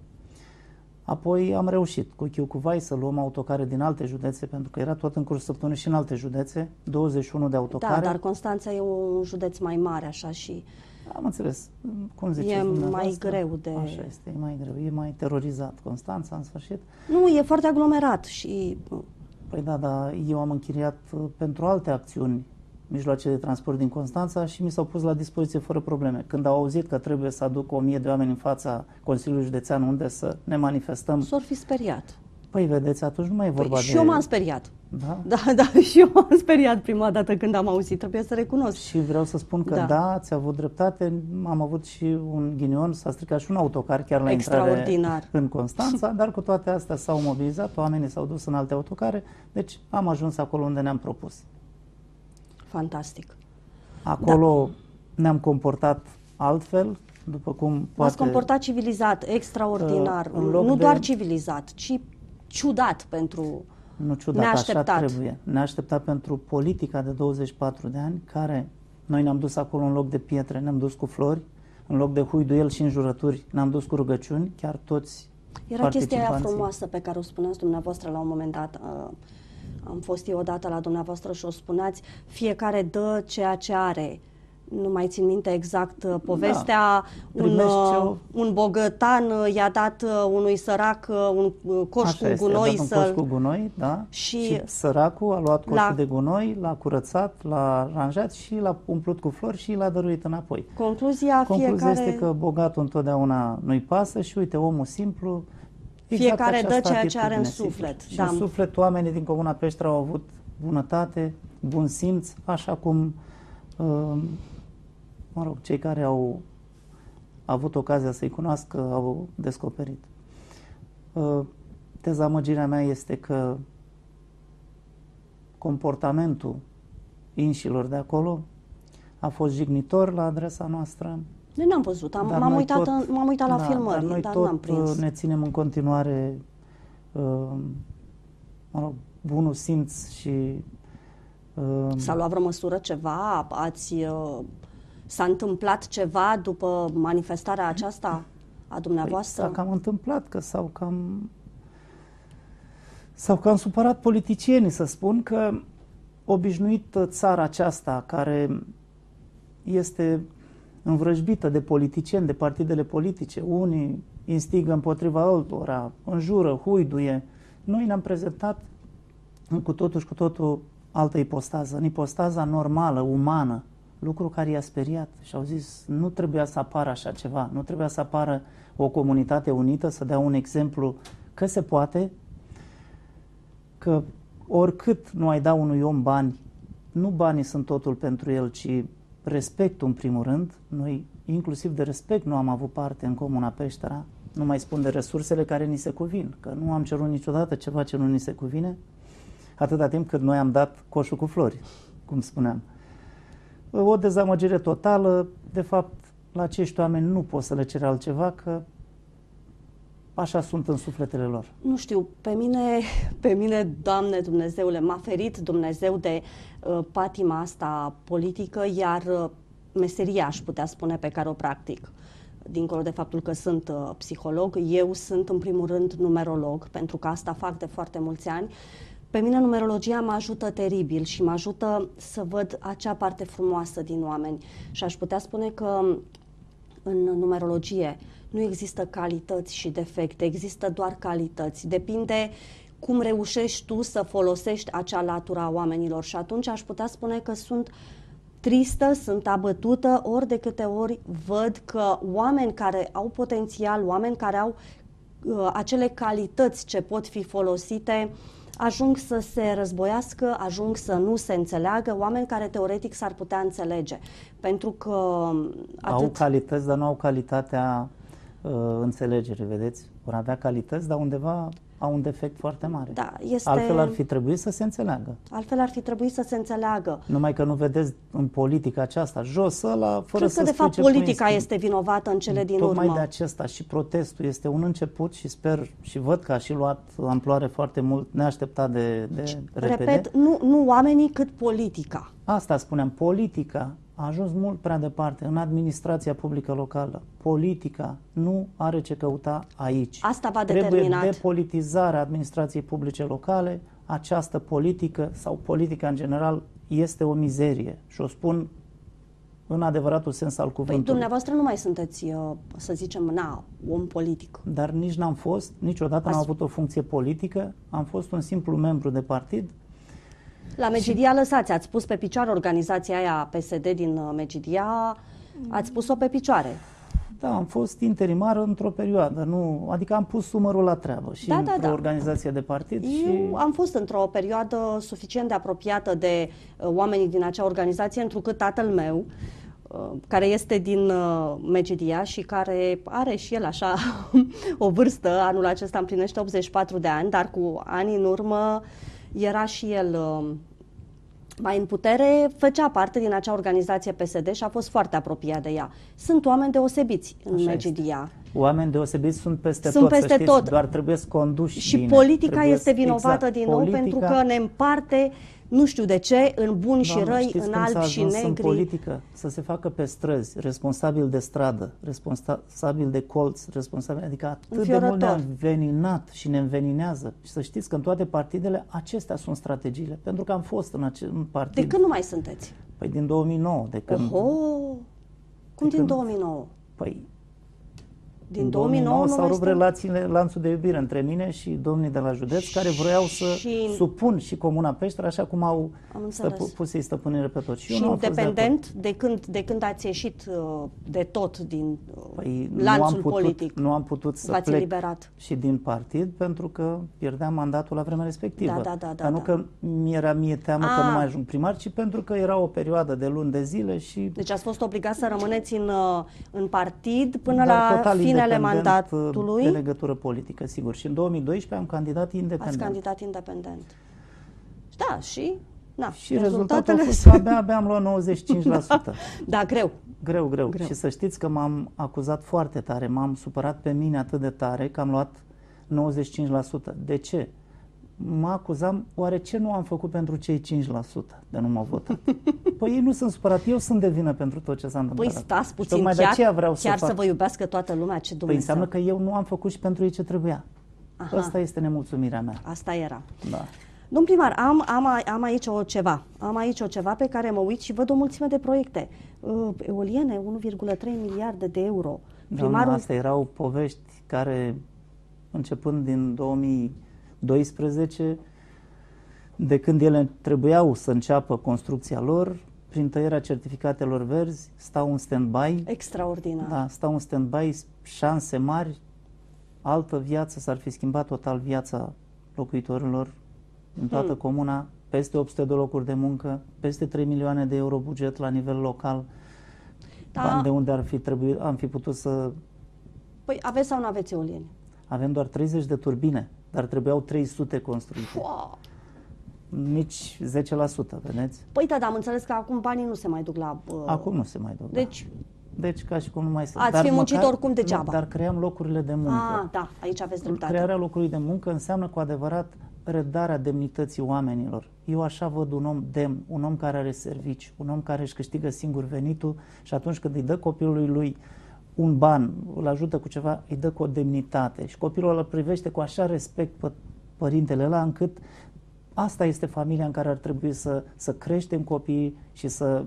Apoi am reușit cu chiu cu vai să luăm autocare din alte județe, pentru că era tot în cursul săptămânii și în alte județe, douăzeci și unu de autocare. Da, dar Constanța e un județ mai mare, așa, și... Am înțeles. Cum ziceți e mai greu de... Așa este, e mai greu. E mai terorizat Constanța, în sfârșit. Nu, e foarte aglomerat și... Păi da, dar eu am închiriat pentru alte acțiuni mijloace de transport din Constanța și mi s-au pus la dispoziție fără probleme. Când au auzit că trebuie să aduc o mie de oameni în fața Consiliului Județean unde să ne manifestăm... S-or fi speriat. Păi vedeți, atunci nu mai e vorba păi, de... și eu m-am speriat. Da? Da, da, și eu m-am speriat prima dată când am auzit, trebuie să recunosc. Și vreau să spun că da, da ați avut dreptate, am avut și un ghinion, s-a stricat și un autocar chiar la intrare în Constanța, dar cu toate astea s-au mobilizat, oamenii s-au dus în alte autocare, deci am ajuns acolo unde ne-am propus. Fantastic. Acolo da, ne-am comportat altfel, după cum poate... V-ați comportat civilizat, extraordinar, uh, nu de... doar civilizat, ci ciudat pentru... Nu ciudat, neașteptat. Așa trebuie. Neașteptat pentru politica de douăzeci și patru de ani, care noi ne-am dus acolo în loc de pietre, ne-am dus cu flori, în loc de huiduieli și înjurături, ne-am dus cu rugăciuni, chiar toți Era chestia aia frumoasă pe care o spuneați dumneavoastră la un moment dat. Uh, am fost eu odată la dumneavoastră și o spuneați, fiecare dă ceea ce are. Nu mai țin minte exact uh, povestea. Da. Un, uh, o... un bogătan uh, i-a dat uh, unui sărac uh, un uh, coș Așa cu gunoi. Este, a dat un coș cu gunoi, da. Și, și săracul a luat coșul la... de gunoi, l-a curățat, l-a aranjat și l-a umplut cu flori și l-a dăruit înapoi. Concluzia, Concluzia fiecare... este că bogatul întotdeauna nu-i pasă și uite, omul simplu, exact fiecare dă ceea ce are în suflet. Și da. în suflet oamenii din Comuna Peștera au avut bunătate, bun simț, așa cum uh, mă rog, cei care au avut ocazia să-i cunoască au descoperit. Uh, dezamăgirea mea este că comportamentul inșilor de acolo a fost jignitor la adresa noastră. Noi n-am văzut, am, m-am uitat, tot, m-am uitat la da, filmări, dar noi dar tot n-am prins. ne ținem în continuare uh, mă rog, bunul simț și... Uh, S-a luat vreo măsură ceva? Ați, uh, s-a întâmplat ceva după manifestarea aceasta a dumneavoastră? Păi, s-a cam întâmplat, că s-au cam... S-au cam supărat politicienii, să spun că obișnuit țara aceasta, care este învrăjbită de politicieni, de partidele politice, unii instigă împotriva altora, înjură, huiduie. Noi ne-am prezentat cu totul și cu totul altă ipostază, în ipostaza normală, umană, lucru care i-a speriat și au zis, nu trebuia să apară așa ceva, nu trebuia să apară o comunitate unită, să dea un exemplu că se poate, că oricât nu ai da unui om bani, nu banii sunt totul pentru el, ci respectul în primul rând. Noi inclusiv de respect nu am avut parte în Comuna Peștera, nu mai spun de resursele care ni se cuvin, că nu am cerut niciodată ceva ce nu ni se cuvine, atâta timp cât noi am dat coșul cu flori, cum spuneam. O dezamăgire totală, de fapt, la acești oameni nu poți să le ceri altceva, că așa sunt în sufletele lor. Nu știu, pe mine, pe mine, Doamne Dumnezeule, m-a ferit Dumnezeu de uh, patima asta politică, iar uh, meseria, aș putea spune, pe care o practic. Dincolo de faptul că sunt uh, psiholog, eu sunt în primul rând numerolog, pentru că asta fac de foarte mulți ani. Pe mine numerologia mă ajută teribil și mă ajută să văd acea parte frumoasă din oameni. Și aș putea spune că în numerologie nu există calități și defecte, există doar calități. Depinde cum reușești tu să folosești acea latură a oamenilor. Și atunci aș putea spune că sunt tristă, sunt abătută ori de câte ori văd că oameni care au potențial, oameni care au uh, acele calități ce pot fi folosite, ajung să se războiască, ajung să nu se înțeleagă, oameni care teoretic s-ar putea înțelege. Pentru că atât... Au calități, dar nu au calitatea uh, înțelegerii, vedeți? Vor avea calități, dar undeva au un defect foarte mare. Da, este... Altfel ar fi trebuit să se înțeleagă. Altfel ar fi trebuit să se înțeleagă. Numai că nu vedeți în politica aceasta, jos ăla, fără Cred să că de fapt ce politica este vinovată în cele din Tocmai urmă. de acesta și protestul este un început și sper și văd că a și luat amploare foarte mult, neașteptat de, de repede. Repet, nu, nu oamenii cât politica. Asta spuneam, politica a ajuns mult prea departe în administrația publică locală. Politica nu are ce căuta aici. Asta va Trebuie determinat. depolitizarea administrației publice locale. Această politică sau politica în general este o mizerie și o spun în adevăratul sens al cuvântului. Păi dumneavoastră nu mai sunteți, să zicem, na, om politic. Dar nici n-am fost, niciodată Ați... n-am avut o funcție politică, am fost un simplu membru de partid. La Megidia și... lăsați, ați pus pe picioare organizația aia P S D din Megidia, ați pus-o pe picioare. Da, am fost interimar într-o perioadă, nu, adică am pus umărul la treabă și da, într-o da, da. organizație de partid. Eu și... am fost într-o perioadă suficient de apropiată de uh, oamenii din acea organizație, întrucât tatăl meu, uh, care este din uh, Megidia și care are și el așa o vârstă, anul acesta împlinește optzeci și patru de ani, dar cu ani în urmă era și el uh, mai în putere, făcea parte din acea organizație P S D și a fost foarte apropiat de ea. Sunt oameni deosebiți în așa Megidia. Este. Oameni deosebiți sunt peste sunt tot, peste să știți, tot. Doar trebuie să conduci Și bine. politica trebuie este vinovată exact, din nou politica... pentru că ne împarte, nu știu de ce, în buni și răi, în albi și negri. În politică să se facă pe străzi, responsabil de stradă, responsabil de colț, responsabil, adică atât de mult ne-a înveninat și ne înveninează. Și să știți că în toate partidele acestea sunt strategiile, pentru că am fost în, ace- în partid. De când nu mai sunteți? Păi din două mii nouă, de când... Oho! Cum de din când, două mii nouă? Păi, Din două mii nouă s-au rupt este... relațiile, lanțul de iubire între mine și domnii de la județ, și... care vreau să și... supun și Comuna Peștera, așa cum au stăpu, pus-i stăpânire pe tot. Și, și independent de, de, când, de când ați ieșit uh, de tot din uh, păi lanțul nu am putut, politic, nu am putut să plec eliberat. și din partid, pentru că pierdeam mandatul la vremea respectivă. Da, da, da, da, Dar nu da. că mi-era mie teamă A. că nu mai ajung primar, ci pentru că era o perioadă de luni de zile și... Deci ați fost obligat să rămâneți în, în partid până Dar la finele mandatului? De legătură politică, sigur. Și în două mii doisprezece am candidat independent. Ați candidat independent. Da, și... Na, și rezultatul a fost că abia, abia am luat nouăzeci și cinci la sută. Da, greu. Greu, greu. greu. Și să știți că m-am acuzat foarte tare, m-am supărat pe mine atât de tare că am luat nouăzeci și cinci la sută. De ce? Mă acuzam, oare ce nu am făcut pentru cei cinci la sută de nu m-au votat? Păi ei nu sunt supărat, eu sunt de vină pentru tot ce s-a întâmplat. Păi stați puțin, chiar, vreau chiar să, să vă iubească toată lumea, ce Dumnezeu. Păi înseamnă că eu nu am făcut și pentru ei ce trebuia. Aha. Asta este nemulțumirea mea. Asta era. Da. Domn primar, am, am, am aici o ceva. Am aici o ceva pe care mă uit și văd o mulțime de proiecte. Uh, eoliene, unu virgulă trei miliarde de euro. Primarul... Doamna, astea erau povești care, începând din două mii doisprezece, de când ele trebuiau să înceapă construcția lor, prin tăierea certificatelor verzi, stau în stand-by. Extraordinar. Da, stau în stand-by, șanse mari, altă viață, s-ar fi schimbat total viața locuitorilor în toată hmm. comuna, peste opt sute de locuri de muncă, peste trei milioane de euro buget la nivel local, da. Bani de unde ar fi trebuit, am fi putut să... Păi aveți sau nu aveți eoliene? Avem doar treizeci de turbine, dar trebuiau trei sute construite. Wow. Nici zece la sută, vedeți? Păi da, dar am înțeles că acum banii nu se mai duc la... Uh... Acum nu se mai duc, Deci... Da. Deci ca și cum nu mai se... Ați dar fi muncit măcar, oricum degeaba. Dar creăm locurile de muncă. Ah, da, aici aveți dreptate. Crearea locurilor de muncă înseamnă cu adevărat redarea demnității oamenilor. Eu așa văd un om demn, un om care are servici, un om care își câștigă singur venitul și atunci când îi dă copilului lui un ban, îl ajută cu ceva, îi dă cu o demnitate și copilul îl privește cu așa respect pe părintele ăla încât asta este familia în care ar trebui să, să creștem copiii și să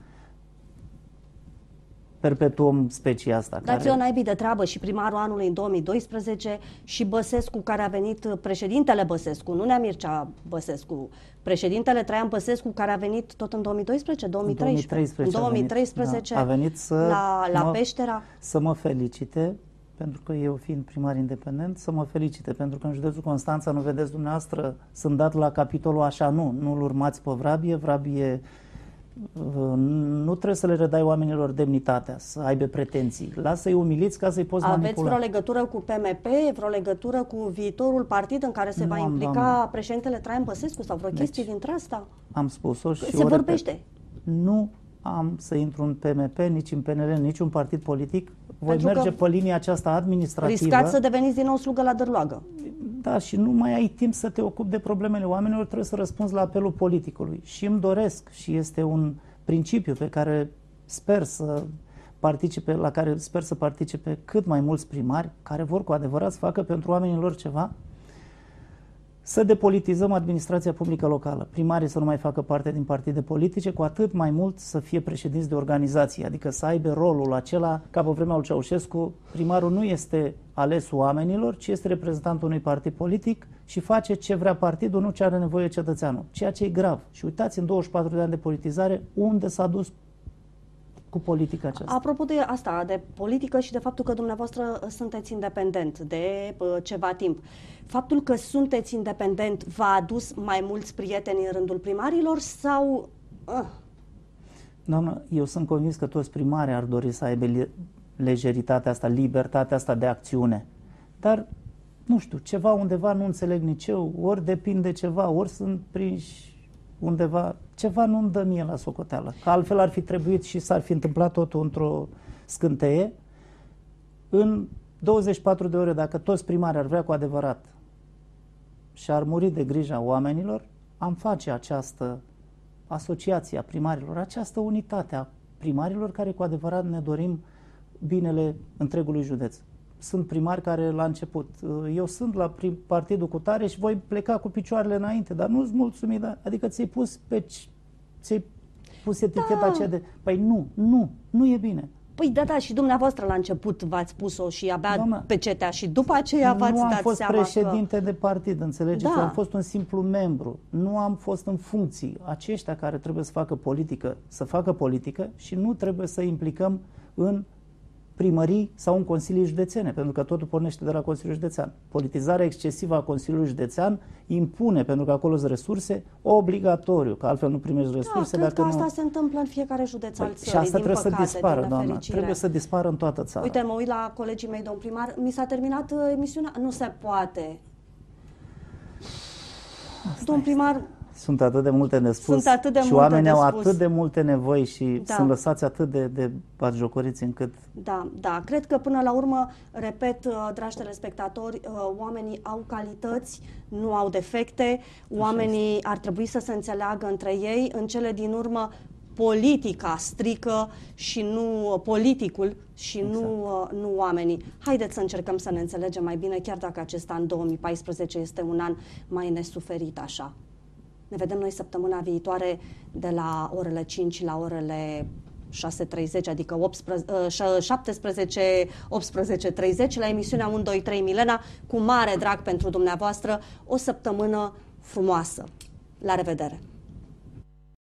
perpetuăm specia asta. Dați care... o naibii de treabă și primarul anului în două mii doisprezece și Băsescu, care a venit, președintele Băsescu, nu Nea Mircea Băsescu, președintele Traian Băsescu, care a venit tot în două mii doisprezece, două mii treisprezece. În două mii treisprezece, a venit să la, la mă, Peștera. Să mă felicite, pentru că eu fiind primar independent, să mă felicite, pentru că în județul Constanța, nu vedeți dumneavoastră, sunt dat la capitolul așa, nu, nu-l urmați pe Vrabie, Vrabie nu trebuie să le redai oamenilor demnitatea, să aibă pretenții. Lasă-i umiliți ca să-i poți Aveți manipula. vreo legătură cu P M P, vreo legătură cu viitorul partid în care se nu va am, implica doamne. președintele Traian Băsescu sau vreo deci, chestie dintre asta? Am spus-o și se vorbește. Nu am să intru în P M P, nici în P N L, nici un partid politic. Voi Pentru merge pe linia aceasta administrativă. Riscați să deveniți din nou slugă la dârloagă. Da, și nu mai ai timp să te ocupi de problemele oamenilor, trebuie să răspunzi la apelul politicului. Și îmi doresc, și este un principiu pe care sper să participe, la care sper să participe cât mai mulți primari care vor cu adevărat să facă pentru oamenii lor ceva, să depolitizăm administrația publică locală. Primarii să nu mai facă parte din partide politice, cu atât mai mult să fie președinți de organizații, adică să aibă rolul acela, ca pe vremea lui Ceaușescu, primarul nu este ales oamenilor, ci este reprezentantul unui partid politic și face ce vrea partidul, nu ce are nevoie cetățeanul. Ceea ce e grav. Și uitați, în douăzeci și patru de ani de politizare, unde s-a dus cu politica aceasta. Apropo de asta, de politică și de faptul că dumneavoastră sunteți independent de uh, ceva timp, faptul că sunteți independent v-a adus mai mulți prieteni în rândul primarilor sau... Uh. Doamnă, eu sunt convins că toți primarii ar dori să aibă lejeritatea asta, libertatea asta de acțiune. Dar, nu știu, ceva undeva nu înțeleg nici eu, ori depinde ceva, ori sunt prinși undeva, ceva nu-mi dă mie la socoteală. Că altfel ar fi trebuit și s-ar fi întâmplat totul într-o scânteie. În douăzeci și patru de ore, dacă toți primarii ar vrea cu adevărat și ar muri de grija oamenilor, am face această asociație a primarilor, această unitate a primarilor care cu adevărat ne dorim binele întregului județ. Sunt primari care la început, eu sunt la partidul cu tare și voi pleca cu picioarele înainte, dar nu-ți mulțumit, adică ți-ai pus pe... ți-ai pus eticheta Da. aceea de... Păi nu, nu, nu e bine. Păi da, da, și dumneavoastră la început v-ați pus-o și abia Doamna, pe cetea și după aceea v-ați nu am dat fost seama președinte că... de partid, înțelegeți? Da. Am fost un simplu membru. Nu am fost în funcții. Aceștia care trebuie să facă politică, să facă politică și nu trebuie să implicăm în primării sau în consilii județene, pentru că totul pornește de la Consiliul Județean. Politizarea excesivă a Consiliului Județean impune, pentru că acolo sunt resurse, obligatoriu, că altfel nu primești resurse. Da, cred dacă că asta nu... se întâmplă în fiecare județ al Păi, țării, și asta din trebuie păcate, să dispară, din doamna. nefericire. Trebuie să dispară în toată țara. Uite, mă uit la colegii mei, domn primar, mi s-a terminat uh, emisiunea, nu se poate. Asta Domn primar, sunt atât de multe de spus Sunt atât de și multe oamenii de au spus. atât de multe nevoi și Da. sunt lăsați atât de, de batjocoriți încât... da, da, cred că până la urmă, repet, uh, dragi telespectatori, uh, oamenii au calități, nu au defecte, oamenii ar trebui să se înțeleagă între ei, în cele din urmă politica strică și nu politicul și Exact. nu, uh, nu oamenii. Haideți să încercăm să ne înțelegem mai bine, chiar dacă acest an două mii paisprezece este un an mai nesuferit așa. Ne vedem noi săptămâna viitoare de la orele cinci la orele șase treizeci, adică șaptesprezece optsprezece treizeci la emisiunea unu doi trei Milena, cu mare drag pentru dumneavoastră, o săptămână frumoasă. La revedere!